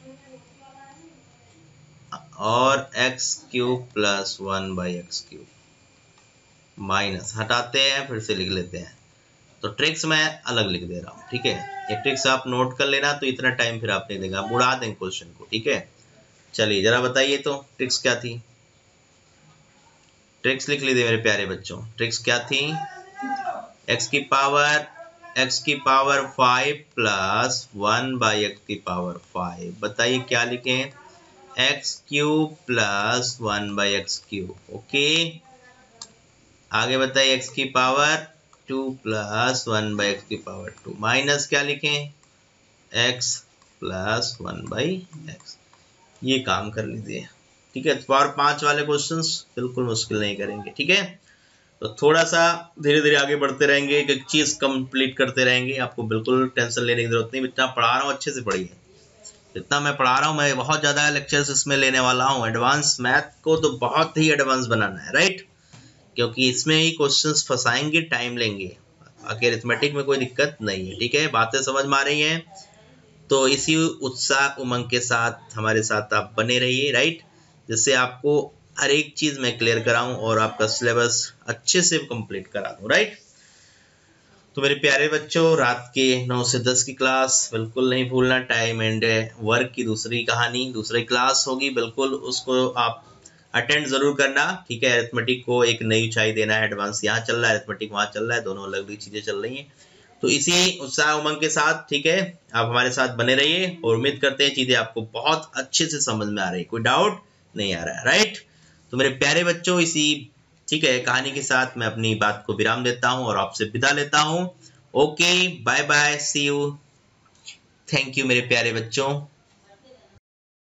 और x cube plus one by x cube minus, हटाते हैं फिर से लिख लेते हैं। तो ट्रिक्स मैं अलग लिख दे रहा हूँ, ठीक है। ये ट्रिक्स आप नोट कर लेना, तो इतना टाइम फिर आप नहीं देगा, आप उड़ा देंगे क्वेश्चन को, ठीक है। चलिए जरा बताइए तो ट्रिक्स क्या थी। ट्रिक्स लिख लीजिए मेरे प्यारे बच्चों। ट्रिक्स क्या थी, एक्स की पावर एक्स की power five plus one by x की पावर फाइव। बताइए क्या लिखें, x cube plus one by x cube. Okay, आगे बताइए एक्स की power two plus one by x की पावर टू माइनस क्या लिखें, x plus one by x. ये काम कर लीजिए, ठीक है। पावर पांच वाले क्वेश्चंस बिल्कुल मुश्किल नहीं करेंगे, ठीक है। तो थोड़ा सा धीरे धीरे आगे बढ़ते रहेंगे, एक एक चीज कंप्लीट करते रहेंगे, आपको बिल्कुल टेंशन लेने की जरूरत नहीं। जितना पढ़ा रहा हूँ अच्छे से पढ़िए, जितना मैं पढ़ा रहा हूँ, मैं बहुत ज्यादा लेक्चर्स इसमें लेने वाला हूँ। एडवांस मैथ को तो बहुत ही एडवांस बनाना है, राइट, क्योंकि इसमें ही क्वेश्चंस फंसाएंगे, टाइम लेंगे। बाकी अरिथमेटिक में कोई दिक्कत नहीं है, ठीक है। बातें समझ में आ रही हैं, तो इसी उत्साह उमंग के साथ हमारे साथ आप बने रहिए, राइट, जिससे आपको हर एक चीज मैं क्लियर कराऊं और आपका सिलेबस अच्छे से कंप्लीट करा दूं, राइट। तो मेरे प्यारे बच्चों, रात के नौ से दस की क्लास बिल्कुल नहीं भूलना। टाइम एंड वर्क की दूसरी कहानी, दूसरी क्लास होगी, बिल्कुल उसको आप अटेंड जरूर करना, ठीक है। अरिथमेटिक को एक नई ऊंचाई देना है, एडवांस यहाँ चल रहा है, अरिथमेटिक वहाँ चल रहा है, दोनों अलग अलग चीजें चल रही हैं। तो इसी उत्साह उमंग के साथ, ठीक है, आप हमारे साथ बने रहिए और उम्मीद करते हैं चीजें आपको बहुत अच्छे से समझ में आ रही है, कोई डाउट नहीं आ रहा है, राइट। तो मेरे प्यारे बच्चों, इसी ठीक है कहानी के साथ मैं अपनी बात को विराम देता हूं और आपसे विदा लेता हूं। Okay, bye bye, see you, thank you मेरे प्यारे बच्चों।